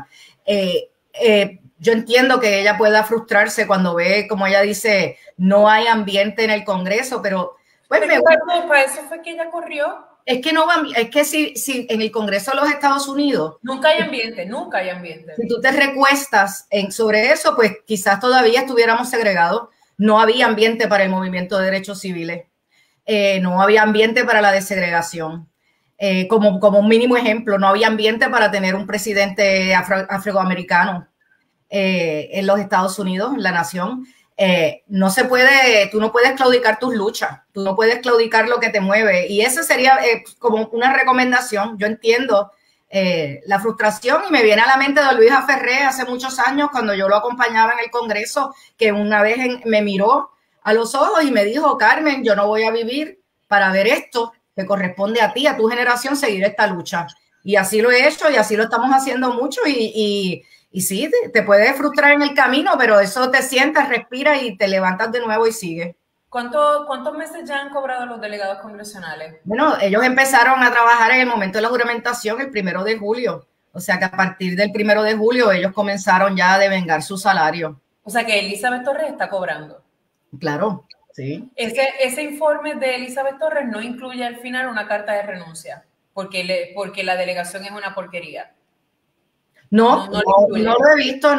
Yo entiendo que ella pueda frustrarse cuando ve, como ella dice, no hay ambiente en el Congreso, pero pues para eso fue que ella corrió. Es que si en el Congreso de los Estados Unidos nunca hay ambiente. Si tú te recuestas sobre eso, pues quizás todavía estuviéramos segregados. No había ambiente para el movimiento de derechos civiles. No había ambiente para la desegregación. Como un mínimo ejemplo, no había ambiente para tener un presidente afroamericano en los Estados Unidos, en la nación. Tú no puedes claudicar tus luchas, tú no puedes claudicar lo que te mueve y eso sería como una recomendación. Yo entiendo la frustración y me viene a la mente de Luisa Ferré hace muchos años cuando yo lo acompañaba en el Congreso, que una vez me miró a los ojos y me dijo: Carmen, yo no voy a vivir para ver esto, te corresponde a ti, a tu generación seguir esta lucha. Y así lo he hecho y así lo estamos haciendo mucho y sí, te puede frustrar en el camino, pero eso te sientas, respiras y te levantas de nuevo y sigues. ¿Cuántos meses ya han cobrado los delegados congresionales? Bueno, ellos empezaron a trabajar en el momento de la juramentación el 1 de julio. O sea que a partir del 1 de julio ellos comenzaron ya a devengar su salario. O sea que Elizabeth Torres está cobrando. Claro, sí. Ese informe de Elizabeth Torres no incluye al final una carta de renuncia, porque la delegación es una porquería. No lo he visto,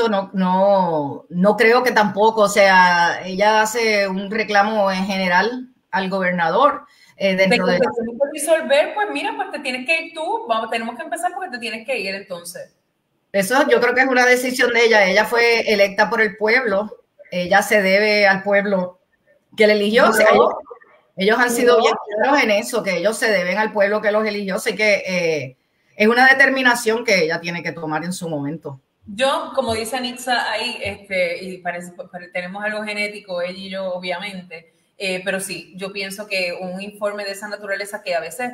no creo que tampoco. O sea, ella hace un reclamo en general al gobernador. Dentro de resolver, pues mira, pues te tienes que ir tú. Tenemos que empezar porque te tienes que ir entonces. Eso yo creo que es una decisión de ella. Ella fue electa por el pueblo. Ella se debe al pueblo que le eligió. O sea, ellos han sido bien claros en eso, que ellos se deben al pueblo que los eligió. Así que es una determinación que ella tiene que tomar en su momento. Yo, como dice Anixa ahí, y tenemos algo genético, ella y yo, obviamente, pero sí, yo pienso que un informe de esa naturaleza que a veces,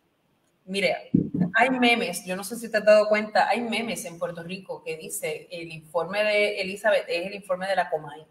mire, hay memes, yo no sé si te has dado cuenta, hay memes en Puerto Rico que dice el informe de Elizabeth es el informe de la Comay,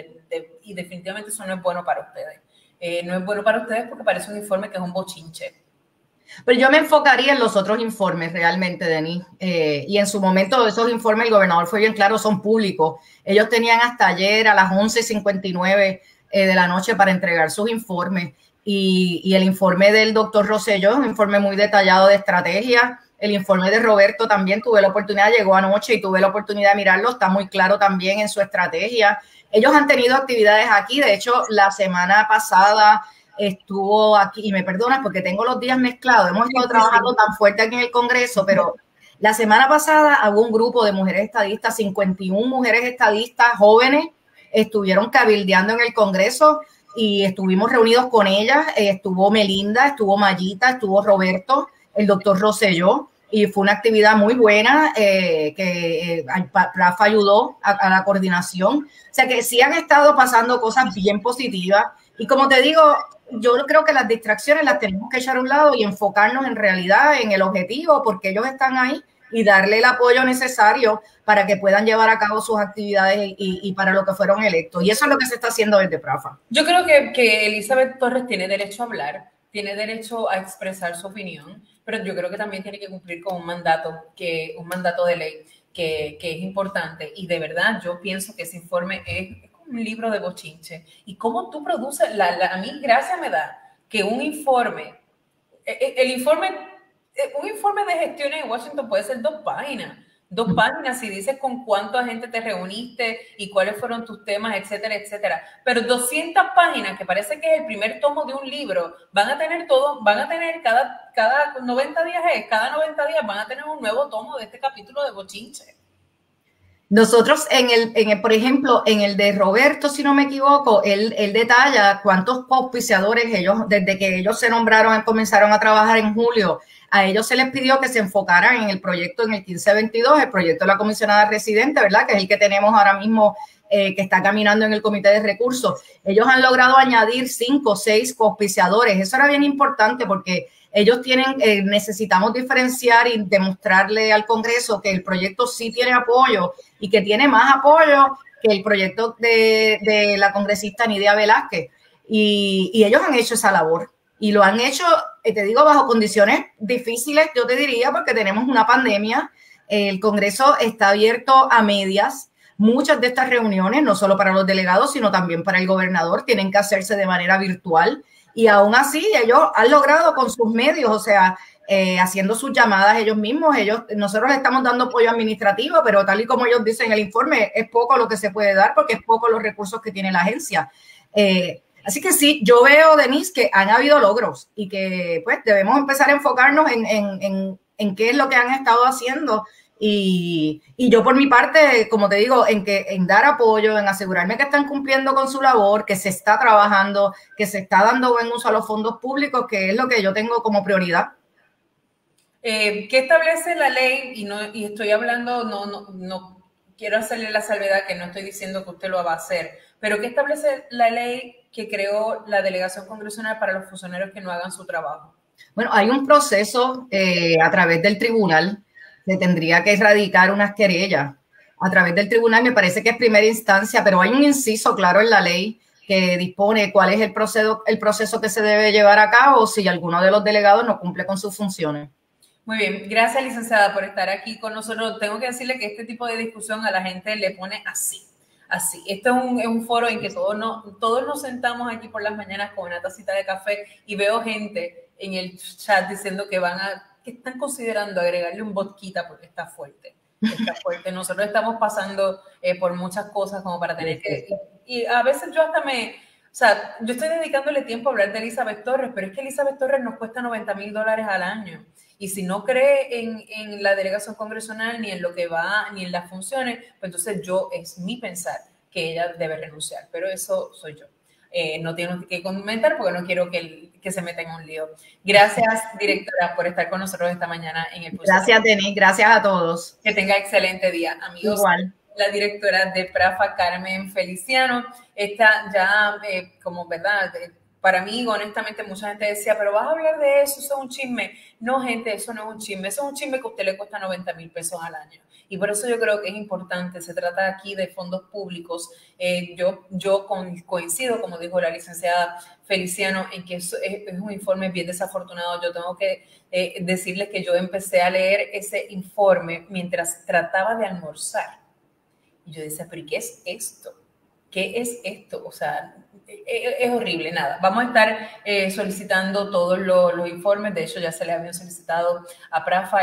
y definitivamente eso no es bueno para ustedes. No es bueno para ustedes porque parece un informe que es un bochinche. Pero yo me enfocaría en los otros informes realmente, Denis. Y en su momento esos informes, el gobernador fue bien claro, son públicos. Ellos tenían hasta ayer a las 11:59 de la noche para entregar sus informes. Y el informe del doctor Rosselló es un informe muy detallado de estrategia. El informe de Roberto también tuve la oportunidad, llegó anoche y tuve la oportunidad de mirarlo. Está muy claro también en su estrategia. Ellos han tenido actividades aquí. De hecho, la semana pasada estuvo aquí, y me perdonas porque tengo los días mezclados, hemos estado trabajando tan fuerte aquí en el Congreso, pero la semana pasada hubo un grupo de mujeres estadistas, 51 mujeres estadistas jóvenes, estuvieron cabildeando en el Congreso y estuvimos reunidos con ellas, estuvo Melinda, estuvo Mayita, estuvo Roberto, el doctor Rosselló, y fue una actividad muy buena que Rafa ayudó a la coordinación. O sea que sí han estado pasando cosas bien positivas y como te digo, yo creo que las distracciones las tenemos que echar a un lado y enfocarnos en realidad en el objetivo, porque ellos están ahí, y darle el apoyo necesario para que puedan llevar a cabo sus actividades y para lo que fueron electos. Y eso es lo que se está haciendo desde PRAFA. Yo creo que Elizabeth Torres tiene derecho a hablar, tiene derecho a expresar su opinión, pero yo creo que también tiene que cumplir con un mandato de ley que es importante. Y de verdad, yo pienso que ese informe es un libro de bochinche. Y cómo tú produces, a mí gracia me da que un informe de gestión en Washington puede ser 2 páginas. 2 páginas si dices con cuánta gente te reuniste y cuáles fueron tus temas, etcétera, etcétera. Pero 200 páginas, que parece que es el primer tomo de un libro, van a tener cada 90 días, van a tener un nuevo tomo de este capítulo de bochinche. Nosotros por ejemplo, en el de Roberto, si no me equivoco, él detalla cuántos auspiciadores desde que ellos se nombraron, comenzaron a trabajar en julio, a ellos se les pidió que se enfocaran en el proyecto, en el 1522, el proyecto de la comisionada residente, ¿verdad? Que es el que tenemos ahora mismo, que está caminando en el comité de recursos. Ellos han logrado añadir 5 o 6 auspiciadores. Eso era bien importante porque ellos necesitamos diferenciar y demostrarle al Congreso que el proyecto sí tiene apoyo y que tiene más apoyo que el proyecto de la congresista Nidia Velázquez. Y ellos han hecho esa labor. Y lo han hecho, te digo, bajo condiciones difíciles, yo te diría, porque tenemos una pandemia. El Congreso está abierto a medias. Muchas de estas reuniones, no solo para los delegados, sino también para el gobernador, tienen que hacerse de manera virtual. Y aún así, ellos han logrado con sus medios, o sea, haciendo sus llamadas ellos mismos. Nosotros le estamos dando apoyo administrativo, pero tal y como ellos dicen en el informe, es poco lo que se puede dar porque es poco los recursos que tiene la agencia. Así que sí, yo veo, Denise, que han habido logros y que pues debemos empezar a enfocarnos en qué es lo que han estado haciendo. Y yo por mi parte, como te digo, en dar apoyo, en asegurarme que están cumpliendo con su labor, que se está trabajando, que se está dando buen uso a los fondos públicos, que es lo que yo tengo como prioridad. ¿Qué establece la ley? Y estoy hablando, no quiero hacerle la salvedad que no estoy diciendo que usted lo va a hacer, pero ¿qué establece la ley que creó la delegación congresional para los funcionarios que no hagan su trabajo? Bueno, hay un proceso a través del tribunal. Se tendría que erradicar unas querellas a través del tribunal, me parece que es primera instancia, pero hay un inciso claro en la ley que dispone cuál es el proceso que se debe llevar a cabo si alguno de los delegados no cumple con sus funciones. Muy bien, gracias licenciada por estar aquí con nosotros. Tengo que decirle que este tipo de discusión a la gente le pone así. Esto es un foro en que todos nos sentamos aquí por las mañanas con una tacita de café y veo gente en el chat diciendo que están considerando agregarle un vodka porque está fuerte. Nosotros estamos pasando por muchas cosas como para tener que... Y a veces yo yo estoy dedicándole tiempo a hablar de Elizabeth Torres, pero es que Elizabeth Torres nos cuesta $90,000 al año. Y si no cree en la delegación congresional, ni en lo que va, ni en las funciones, pues entonces es mi pensar que ella debe renunciar. Pero eso soy yo. no tiene que comentar porque no quiero que se meta en un lío. Gracias, directora, por estar con nosotros esta mañana en el Pulso. Gracias, Denis. Gracias a todos. Que tenga excelente día, amigos. Igual. La directora de Prafa, Carmen Feliciano, está ya como, ¿verdad? Para mí, honestamente, mucha gente decía, pero vas a hablar de eso, eso es un chisme. No, gente, eso no es un chisme. Eso es un chisme que a usted le cuesta 90,000 pesos al año. Y por eso yo creo que es importante. Se trata aquí de fondos públicos. Yo coincido, como dijo la licenciada Feliciano, en que eso es un informe bien desafortunado. Yo tengo que decirles que yo empecé a leer ese informe mientras trataba de almorzar. Y yo decía, pero ¿y qué es esto? ¿Qué es esto? O sea, es horrible, nada. Vamos a estar solicitando todos los informes. De hecho, ya se le habían solicitado a Prafa.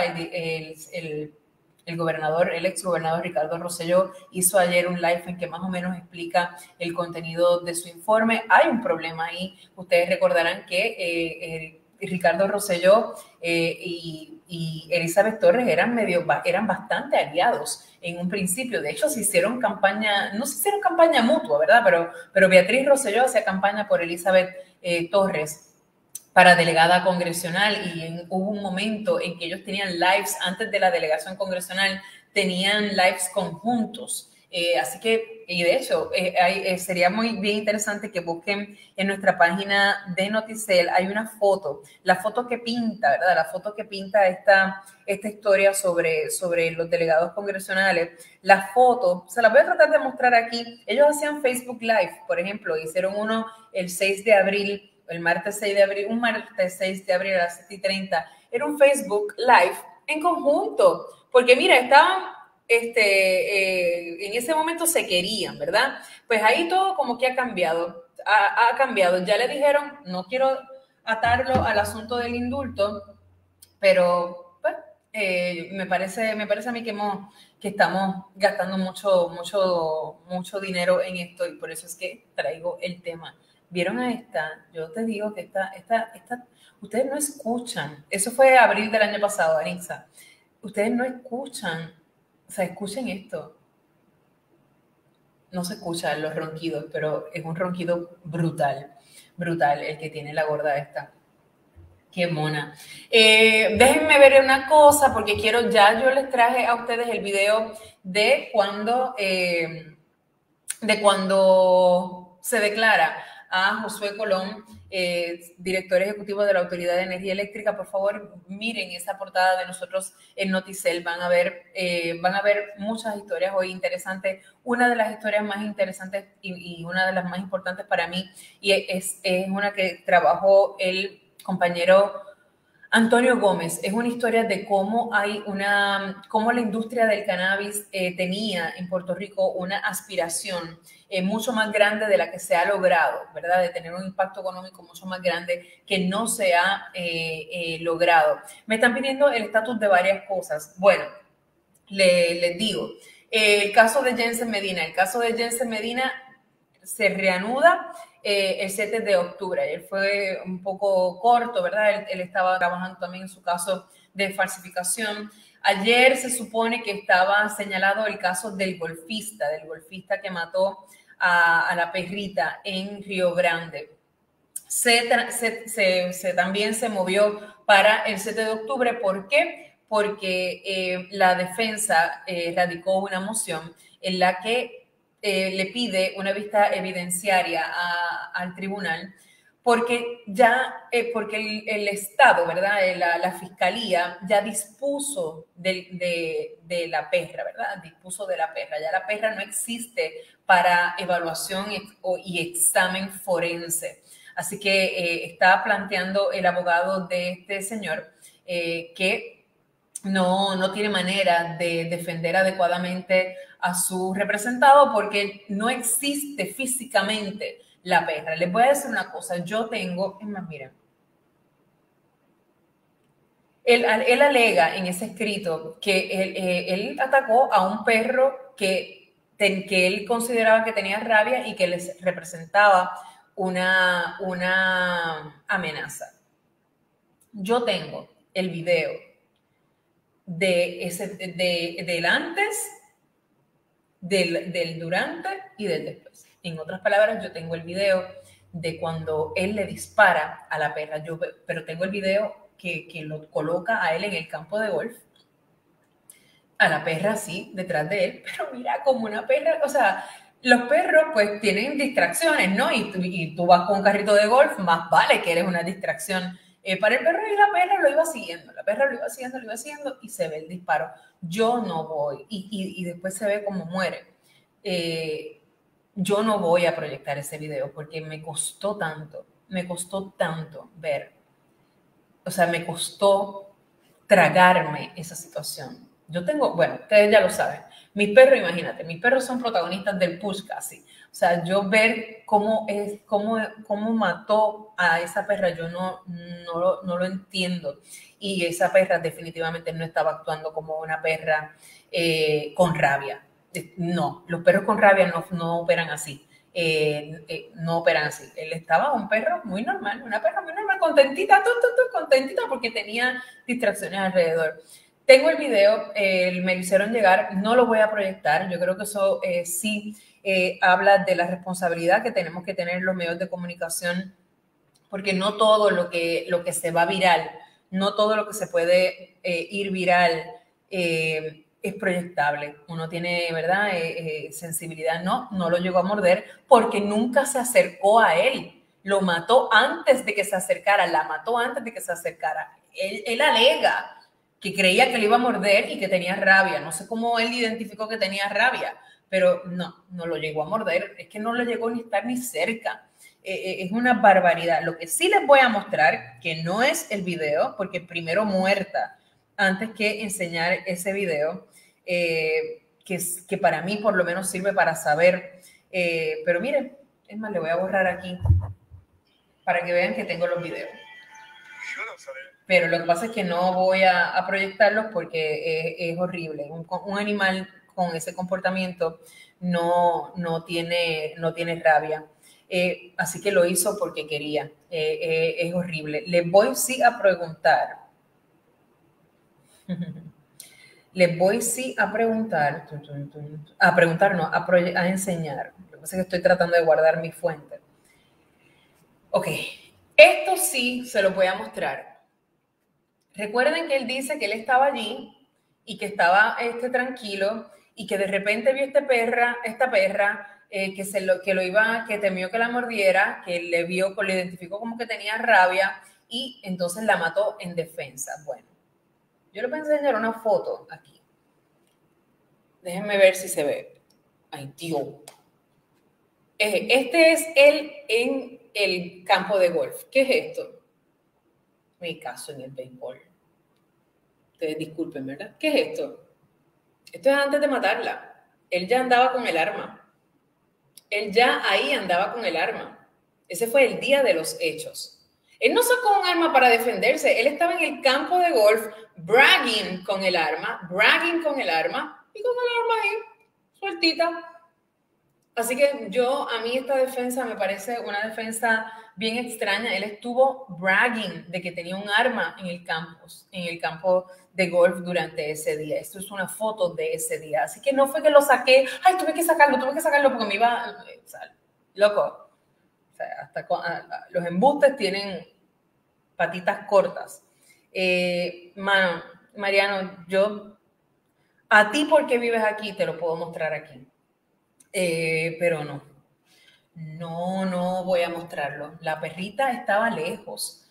El gobernador, el exgobernador Ricardo Rosselló hizo ayer un live en que más o menos explica el contenido de su informe. Hay un problema ahí. Ustedes recordarán que Ricardo Rosselló y Elizabeth Torres eran bastante aliados en un principio. De hecho, no se hicieron campaña mutua, ¿verdad? Pero Beatriz Rosselló hacía campaña por Elizabeth Torres para delegada congresional y hubo un momento en que ellos tenían lives antes de la delegación congresional, tenían lives conjuntos. Así que, y de hecho, sería muy bien interesante que busquen en nuestra página de Noticel. Hay una foto, la foto que pinta, ¿verdad? La foto que pinta esta historia sobre los delegados congresionales. La foto, se la voy a tratar de mostrar aquí. Ellos hacían Facebook Live, por ejemplo, hicieron uno el 6 de abril, el martes 6 de abril, un martes 6 de abril a las 7:30. Era un Facebook Live en conjunto, porque mira, estaban... en ese momento se querían, ¿verdad? Pues ahí todo como que ha cambiado, ha cambiado. Ya le dijeron, no quiero atarlo al asunto del indulto, pero pues, me parece a mí que estamos gastando mucho dinero en esto y por eso es que traigo el tema. ¿Vieron a esta? Yo te digo que esta ustedes no escuchan. Eso fue abril del año pasado, Anixa. Ustedes no escuchan. O sea, escuchen esto. No se escuchan los ronquidos, pero es un ronquido brutal el que tiene la gorda esta. Qué mona. Déjenme ver una cosa, porque yo les traje a ustedes el video de cuando se declara a Josué Colón, director ejecutivo de la Autoridad de Energía Eléctrica. Por favor, miren esa portada de nosotros en Noticel. Van a ver muchas historias hoy interesantes. Una de las historias más interesantes y una de las más importantes para mí y es una que trabajó el compañero Antonio Gómez. Es una historia de cómo la industria del cannabis tenía en Puerto Rico una aspiración mucho más grande de la que se ha logrado, ¿verdad? De tener un impacto económico mucho más grande que no se ha logrado. Me están pidiendo el estatus de varias cosas. Bueno, les digo, el caso de Jensen Medina se reanuda el 7 de octubre. Ayer fue un poco corto, ¿verdad? Él estaba trabajando también en su caso de falsificación. Ayer se supone que estaba señalado el caso del golfista que mató a la perrita en Río Grande. También se movió para el 7 de octubre. ¿Por qué? Porque la defensa radicó una moción en la que le pide una vista evidenciaria al tribunal porque el Estado, ¿verdad? La Fiscalía ya dispuso de la perra, ¿verdad? Dispuso de la perra. Ya la perra no existe para evaluación y examen forense. Así que está planteando el abogado de este señor que no tiene manera de defender adecuadamente a su representado porque no existe físicamente la perra. Les voy a decir una cosa, es más, miren, él alega en ese escrito que él atacó a un perro que él consideraba que tenía rabia y que les representaba una amenaza. Yo tengo el video del antes, del durante y del después. En otras palabras, yo tengo el video de cuando él le dispara a la perra. Pero tengo el video que lo coloca a él en el campo de golf, a la perra así, detrás de él, pero mira, como una perra, o sea, los perros pues tienen distracciones, ¿no? Y tú vas con un carrito de golf, más vale que eres una distracción para el perro, y la perra lo iba siguiendo, y se ve el disparo. Yo no voy, y después se ve cómo muere. Yo no voy a proyectar ese video porque me costó tanto ver, o sea, me costó tragarme esa situación. Yo tengo, bueno, ustedes ya lo saben, mis perros, imagínate, mis perros son protagonistas del push casi. O sea, yo ver cómo mató a esa perra, yo no lo entiendo. Y esa perra definitivamente no estaba actuando como una perra con rabia. No, los perros con rabia no operan así. No operan así. Él estaba un perro muy normal, una perra muy normal, contentita, contentita porque tenía distracciones alrededor. Tengo el video, me lo hicieron llegar, no lo voy a proyectar. Yo creo que eso sí habla de la responsabilidad que tenemos que tener los medios de comunicación, porque no todo lo que se va viral, no todo lo que se puede ir viral es proyectable. Uno tiene, ¿verdad?, sensibilidad. No lo llegó a morder porque nunca se acercó a él. Lo mató antes de que se acercara, la mató antes de que se acercara. Él alega que creía que le iba a morder y que tenía rabia. No sé cómo él identificó que tenía rabia, pero no lo llegó a morder. Es que no le llegó ni estar ni cerca. Es una barbaridad. Lo que sí les voy a mostrar, que no es el video, porque primero muerta antes que enseñar ese video, que para mí por lo menos sirve para saber. Pero miren, es más, le voy a borrar aquí para que vean que tengo los videos. Pero lo que pasa es que no voy a proyectarlos porque es horrible. Un animal con ese comportamiento no tiene rabia. Así que lo hizo porque quería. Es horrible. Les voy sí a preguntar. Les voy sí a preguntar. A preguntar, no, a enseñar. Lo que pasa es que estoy tratando de guardar mi fuente. Ok. Esto sí se lo voy a mostrar. Recuerden que él dice que él estaba allí y que estaba tranquilo y que de repente vio esta perra que temió que la mordiera, que le identificó como que tenía rabia y entonces la mató en defensa. Bueno, yo les voy a enseñar una foto aquí. Déjenme ver si se ve. Ay, Dios. Este es él en el campo de golf. ¿Qué es esto? Mi caso en el béisbol. Ustedes disculpen, ¿verdad? ¿Qué es esto? Esto es antes de matarla. Él ya andaba con el arma. Él ya ahí andaba con el arma. Ese fue el día de los hechos. Él no sacó un arma para defenderse. Él estaba en el campo de golf bragging con el arma y con el arma ahí, sueltita. Así que a mí esta defensa me parece una defensa bien extraña. Él estuvo bragging de que tenía un arma en el campo de golf durante ese día. Esto es una foto de ese día. Así que no fue que lo saqué. Ay, tuve que sacarlo porque me iba... O sea, loco. O sea, hasta los embustes tienen patitas cortas. Mariano, a ti porque vives aquí te lo puedo mostrar aquí. Pero no voy a mostrarlo. La perrita estaba lejos.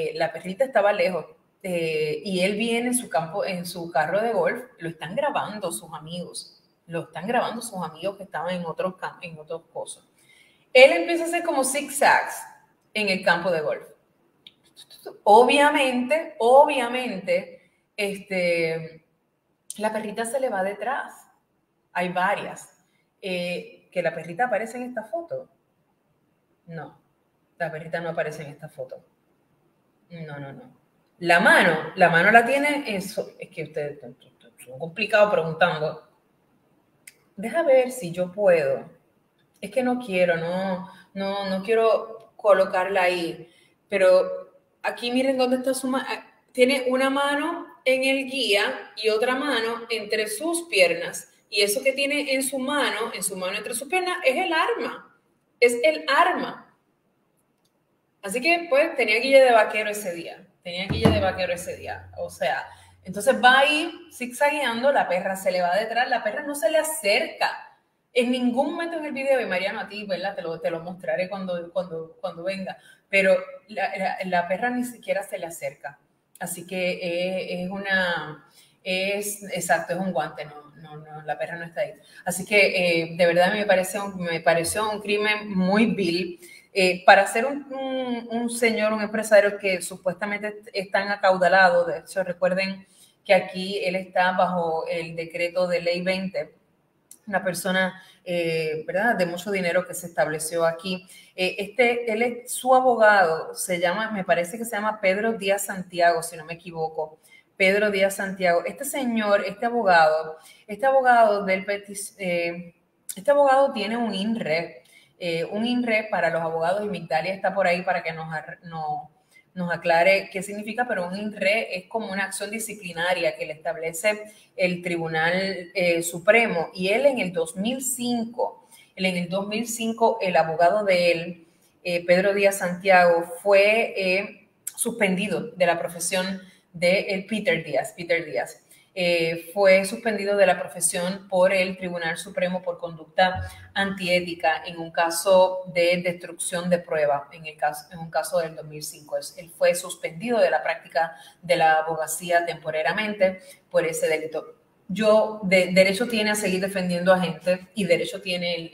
Y él viene en su carro de golf. Lo están grabando sus amigos. Que estaban en otros cosas. Él empieza a hacer como zigzags en el campo de golf. Obviamente, la perrita se le va detrás. Hay varias. Que la perrita aparece en esta foto. No, la perrita no aparece en esta foto. No. La mano la tiene eso. Es que ustedes son complicados preguntando. Deja ver si yo puedo. Es que no quiero colocarla ahí. Pero aquí miren dónde está su mano. Tiene una mano en el guía y otra mano entre sus piernas. Y eso que tiene en su mano entre sus piernas, es el arma. Es el arma. Así que pues tenía guille de vaquero ese día, o sea, entonces va ahí zigzagueando, la perra se le va detrás, la perra no se le acerca en ningún momento en el video, y Mariano, a ti, ¿verdad? Te lo mostraré cuando venga, pero la perra ni siquiera se le acerca, así que exacto, es un guante, no, la perra no está ahí. Así que de verdad me pareció un crimen muy vil. Para ser un señor, un empresario que supuestamente es tan acaudalado, de hecho recuerden que aquí él está bajo el decreto de ley 20, una persona, ¿verdad?, de mucho dinero que se estableció aquí. Su abogado me parece que se llama Pedro Díaz Santiago, si no me equivoco. Pedro Díaz Santiago. Este señor, este abogado tiene un INRE para los abogados, y Migdalia está por ahí para que nos aclare qué significa, pero un INRE es como una acción disciplinaria que le establece el Tribunal Supremo, y él en el 2005, el abogado de él, Pedro Díaz Santiago, fue suspendido de la profesión de Peter Díaz. Fue suspendido de la profesión por el Tribunal Supremo por conducta antiética en un caso de destrucción de prueba, en un caso del 2005. Él fue suspendido de la práctica de la abogacía temporariamente por ese delito. Derecho tiene a seguir defendiendo a gente, y derecho tiene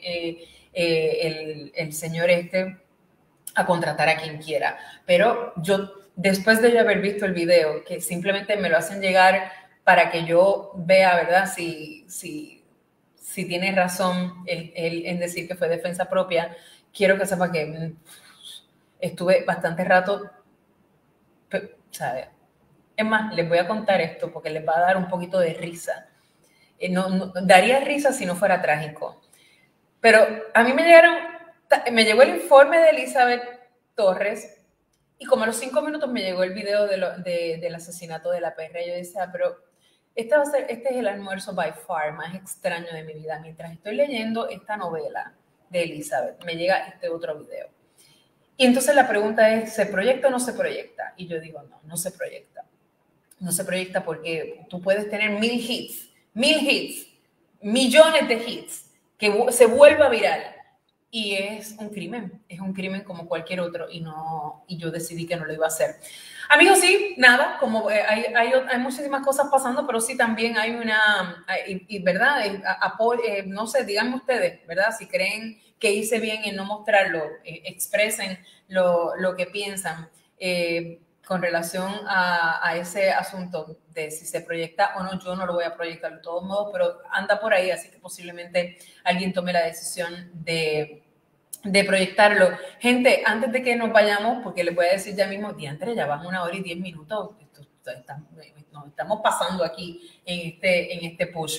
el señor a contratar a quien quiera. Pero después de yo haber visto el video, que simplemente me lo hacen llegar para que yo vea, ¿verdad?, si tiene razón él en decir que fue defensa propia, quiero que sepa que estuve bastante rato, ¿sabes? Es más, les voy a contar esto porque les va a dar un poquito de risa. Daría risa si no fuera trágico. Pero a mí me llegó el informe de Elizabeth Torres, y como a los 5 minutos me llegó el video del asesinato de la perra. Y yo decía, pero este es el almuerzo by far más extraño de mi vida. Mientras estoy leyendo esta novela de Elizabeth, me llega este otro video. Y entonces la pregunta es, ¿se proyecta o no se proyecta? Y yo digo, no se proyecta. No se proyecta porque tú puedes tener 1000 hits, millones de hits, que se vuelva viral. Y es un crimen como cualquier otro, y yo decidí que no lo iba a hacer. Amigos, sí, nada, como hay muchísimas cosas pasando, pero sí también hay ¿verdad? No sé, díganme ustedes, ¿verdad? Si creen que hice bien en no mostrarlo, expresen lo que piensan con relación a ese asunto de si se proyecta o no. Yo no lo voy a proyectar de todos modos, pero anda por ahí, así que posiblemente alguien tome la decisión de proyectarlo. Gente, antes de que nos vayamos, porque les voy a decir ya mismo, diantre, ya van 1 hora y 10 minutos, nos estamos pasando aquí en este push.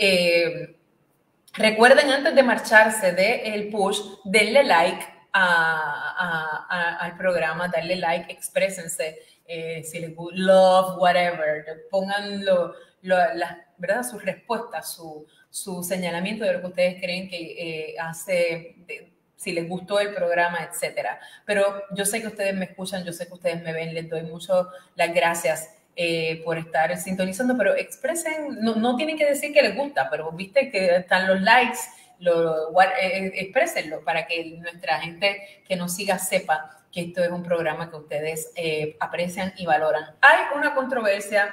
Recuerden, antes de marcharse del push, denle like al programa, darle like, exprésense, si les gusta, love, whatever, pongan ¿verdad?, sus respuestas, su señalamiento de lo que ustedes creen que hace, si les gustó el programa, etcétera. Pero yo sé que ustedes me escuchan, yo sé que ustedes me ven, les doy mucho las gracias por estar sintonizando, pero expresen, no tienen que decir que les gusta, pero viste que están los likes, exprésenlo para que nuestra gente que nos siga sepa que esto es un programa que ustedes aprecian y valoran. Hay una controversia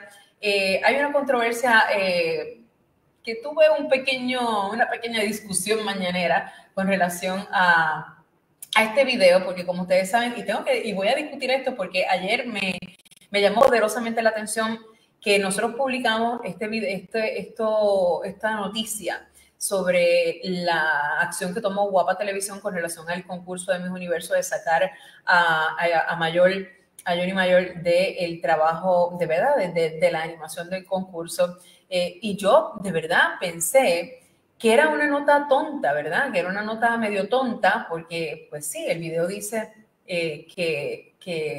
que tuve una pequeña discusión mañanera con relación a este video, porque como ustedes saben, y voy a discutir esto porque ayer me llamó poderosamente la atención que nosotros publicamos esta noticia sobre la acción que tomó Guapa Televisión con relación al concurso de Miss Universo de sacar a Mayor y Mayor del trabajo, de verdad, de la animación del concurso. Y yo de verdad pensé que era una nota tonta, ¿verdad? Que era una nota medio tonta, porque pues sí, el video dice que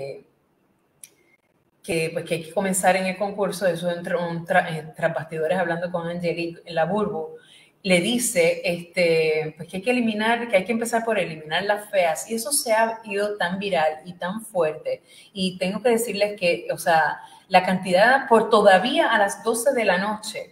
hay que comenzar en el concurso. Eso tras bastidores, hablando con Angelique Laburbu, le dice pues que hay que eliminar, que hay que empezar por eliminar las feas. Y eso se ha ido tan viral y tan fuerte. Y tengo que decirles que, o sea, la cantidad, por todavía a las 12 de la noche,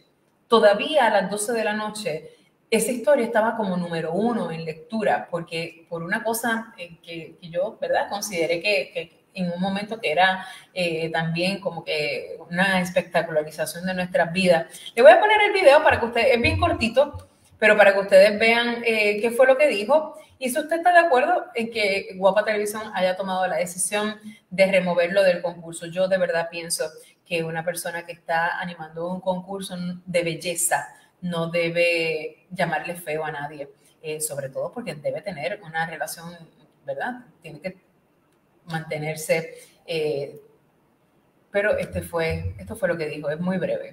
esa historia estaba como número 1 en lectura, porque por una cosa que yo, ¿verdad?, consideré que en un momento que era también como que una espectacularización de nuestras vidas. Le voy a poner el video para que ustedes, es bien cortito, pero para que ustedes vean qué fue lo que dijo. Y si usted está de acuerdo en que Guapa Televisión haya tomado la decisión de removerlo del concurso, yo de verdad pienso que una persona que está animando un concurso de belleza no debe llamarle feo a nadie, sobre todo porque debe tener una relación, ¿verdad? Tiene que mantenerse, pero esto fue lo que dijo, es muy breve.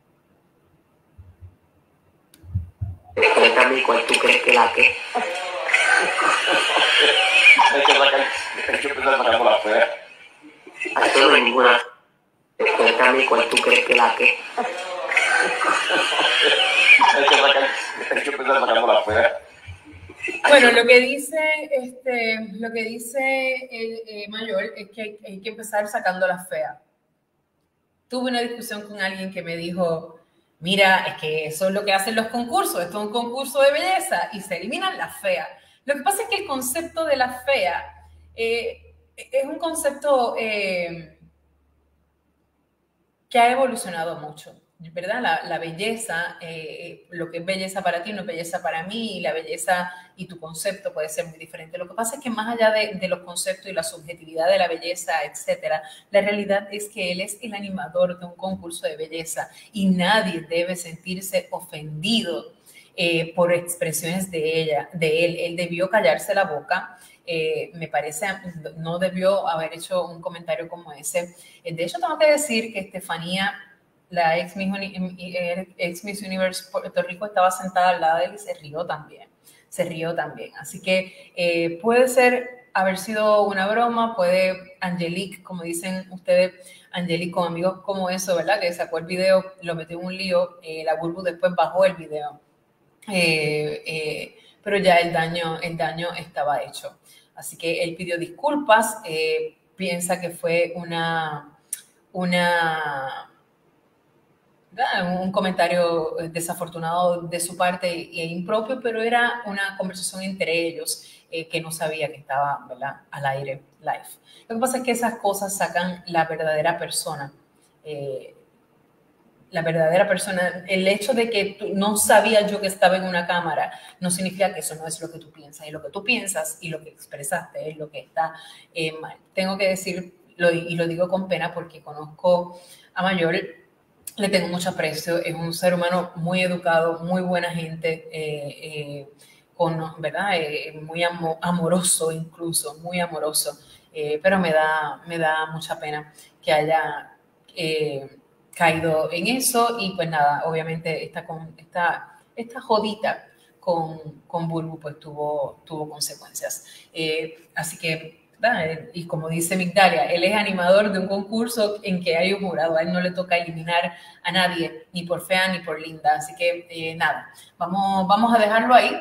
Cuéntame cuál tú crees que la que. Hay que empezar sacando la fea. Aquí no hay ninguna. Cuéntame cuál tú crees que la que. Hay que empezar sacando la fea. Bueno, lo que dice el mayor es que hay que empezar sacando las feas. Tuve una discusión con alguien que me dijo, mira, es que eso es lo que hacen los concursos, esto es un concurso de belleza y se eliminan las feas. Lo que pasa es que el concepto de la fea es un concepto que ha evolucionado mucho, ¿verdad? La belleza, lo que es belleza para ti no es belleza para mí, y la belleza y tu concepto puede ser muy diferente. Lo que pasa es que más allá de los conceptos y la subjetividad de la belleza, etcétera, la realidad es que él es el animador de un concurso de belleza y nadie debe sentirse ofendido por expresiones de él. Él debió callarse la boca. Me parece, no debió haber hecho un comentario como ese. De hecho, tengo que decir que Estefanía, la ex Miss Universe Puerto Rico, estaba sentada al lado de él y se rió también. Así que puede haber sido una broma, puede Angelique, como dicen ustedes, Angelique con amigos como eso, ¿verdad? Que sacó el video, lo metió en un lío, la Burbu después bajó el video. Pero ya el daño estaba hecho. Así que él pidió disculpas, piensa que fue un comentario desafortunado de su parte e impropio, pero era una conversación entre ellos que no sabía que estaba, ¿verdad?, al aire, live. Lo que pasa es que esas cosas sacan la verdadera persona. El hecho de que no sabía yo que estaba en una cámara no significa que eso no es lo que tú piensas, y lo que tú piensas y lo que expresaste es lo que está mal. Tengo que decir, y lo digo con pena porque conozco a Mayor, le tengo mucho aprecio, es un ser humano muy educado, muy buena gente, ¿verdad? Muy amoroso incluso, muy amoroso, pero me da mucha pena que haya caído en eso. Y pues nada, obviamente esta jodita con Burbu pues tuvo consecuencias. Así que, ¿verdad? Y como dice Migdalia, él es animador de un concurso en que hay un jurado, a él no le toca eliminar a nadie, ni por fea ni por linda. Así que nada, vamos a dejarlo ahí.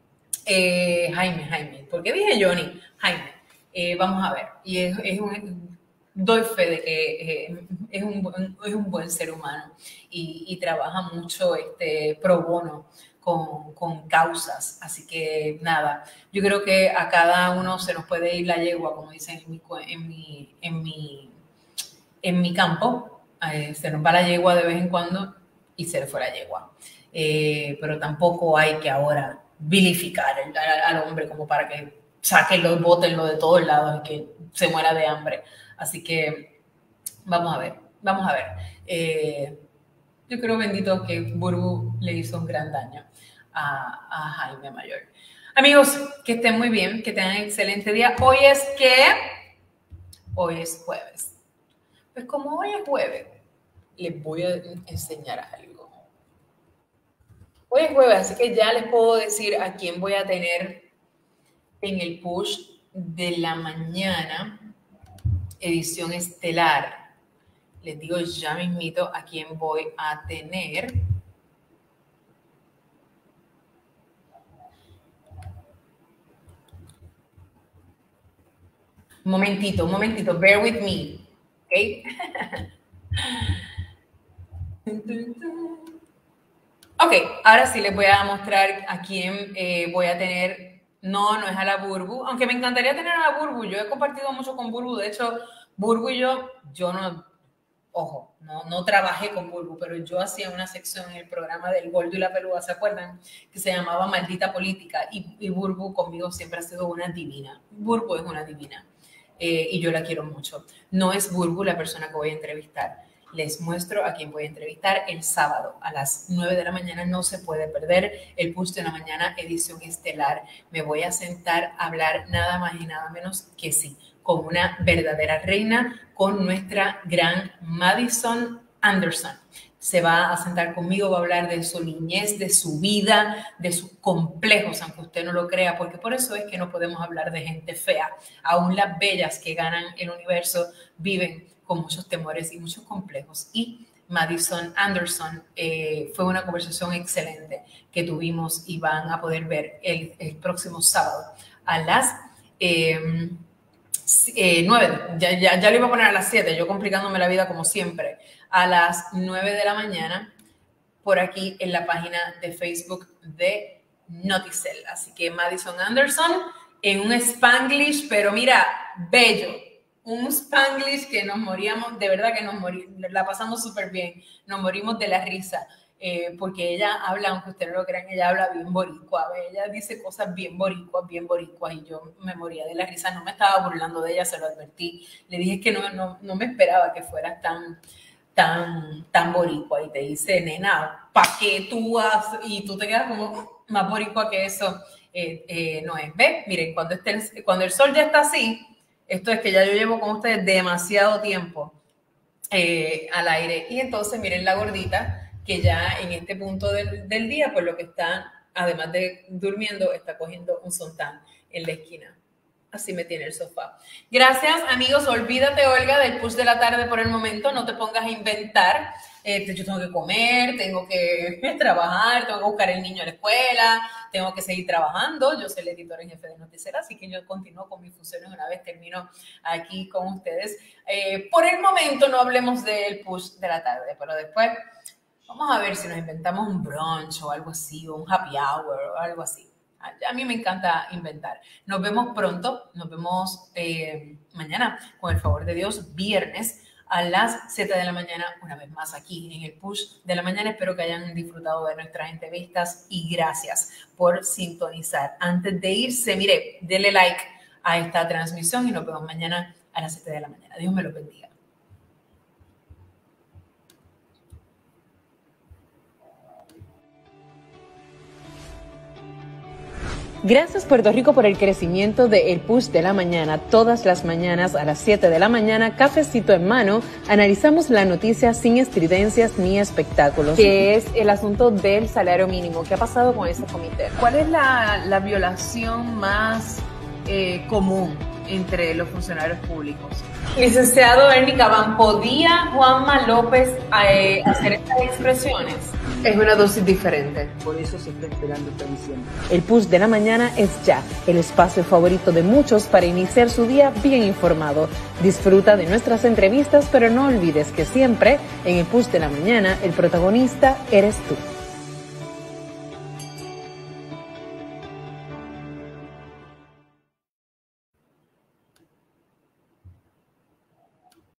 Jaime, ¿por qué dije Johnny? Jaime, vamos a ver, y doy fe de que es un buen ser humano y trabaja mucho pro bono con causas. Así que nada, yo creo que a cada uno se nos puede ir la yegua, como dicen en mi campo. Se nos va la yegua de vez en cuando y se le fue la yegua. Pero tampoco hay que ahora vilificar al hombre como para que sáquenlo, bótenlo de todos lados y que se muera de hambre. Así que vamos a ver. Yo creo, bendito, que Burbu le hizo un gran daño a Jaime Mayor. Amigos, que estén muy bien, que tengan un excelente día. Hoy es jueves. Pues como hoy es jueves, les voy a enseñar algo. Hoy es jueves, así que ya les puedo decir a quién voy a tener en el push de la mañana, edición estelar. Les digo ya mismito a quién voy a tener. Un momentito, bear with me, ¿ok? Ok, ahora sí les voy a mostrar a quién voy a tener. No es a la Burbu, aunque me encantaría tener a la Burbu. Yo he compartido mucho con Burbu. De hecho, Burbu y yo no trabajé con Burbu, pero yo hacía una sección en el programa del Gordo y la Peluda, ¿se acuerdan? Que se llamaba Maldita Política, y Burbu conmigo siempre ha sido una divina. Burbu es una divina, y yo la quiero mucho. No es Burbu la persona que voy a entrevistar. Les muestro a quién voy a entrevistar el sábado a las 9 de la mañana. No se puede perder el Push de la Mañana, edición estelar. Me voy a sentar a hablar nada más y nada menos que sí, con una verdadera reina, con nuestra gran Madison Anderson. Se va a sentar conmigo, va a hablar de su niñez, de su vida, de sus complejos, aunque usted no lo crea, porque por eso es que no podemos hablar de gente fea. Aún las bellas que ganan el universo viven con muchos temores y muchos complejos. Y Madison Anderson fue una conversación excelente que tuvimos y van a poder ver el próximo sábado a las 9, ya lo iba a poner a las 7, yo complicándome la vida como siempre, a las 9 de la mañana por aquí en la página de Facebook de Noticel. Así que Madison Anderson en un Spanglish, pero mira, bello. Un Spanglish que nos moríamos, de verdad que la pasamos súper bien, nos morimos de la risa, porque ella habla, aunque ustedes no lo crean, ella habla bien boricua, ella dice cosas bien boricuas, y yo me moría de la risa. No me estaba burlando de ella, se lo advertí, le dije que no me esperaba que fueras tan boricua, y te dice, nena, ¿para qué tú haces? Y tú te quedas como más boricua que eso, no es. ¿Ve? Miren, cuando el sol ya está así, esto es que ya yo llevo con ustedes demasiado tiempo al aire. Y entonces miren la gordita que ya en este punto del día, pues lo que está, además de durmiendo, está cogiendo un sontán en la esquina. Así me tiene el sofá. Gracias, amigos. Olvídate, Olga, del Push de la tarde por el momento. No te pongas a inventar. Yo tengo que comer, tengo que trabajar, tengo que buscar el niño a la escuela, tengo que seguir trabajando. Yo soy la editora en jefe de Noticel, así que yo continúo con mis funciones una vez termino aquí con ustedes. Por el momento no hablemos del Push de la tarde, pero después vamos a ver si nos inventamos un brunch o algo así, o un happy hour o algo así. A mí me encanta inventar. Nos vemos pronto, nos vemos mañana, con el favor de Dios, viernes a las 7 de la mañana, una vez más aquí en el Push de la Mañana. Espero que hayan disfrutado de nuestras entrevistas y gracias por sintonizar. Antes de irse, mire, denle like a esta transmisión y nos vemos mañana a las 7 de la mañana. Dios me lo bendiga. Gracias Puerto Rico por el crecimiento de El Push de la Mañana. Todas las mañanas a las 7 de la mañana, cafecito en mano, analizamos la noticia sin estridencias ni espectáculos. Que es el asunto del salario mínimo. ¿Qué ha pasado con ese comité? ¿Cuál es la violación más común entre los funcionarios públicos? Licenciado Bernie Cabán, ¿podía Juanma López hacer estas expresiones? Es una dosis diferente. Por eso se está esperando esta diciembre. El Push de la Mañana es ya el espacio favorito de muchos para iniciar su día bien informado. Disfruta de nuestras entrevistas, pero no olvides que siempre en el Push de la Mañana el protagonista eres tú.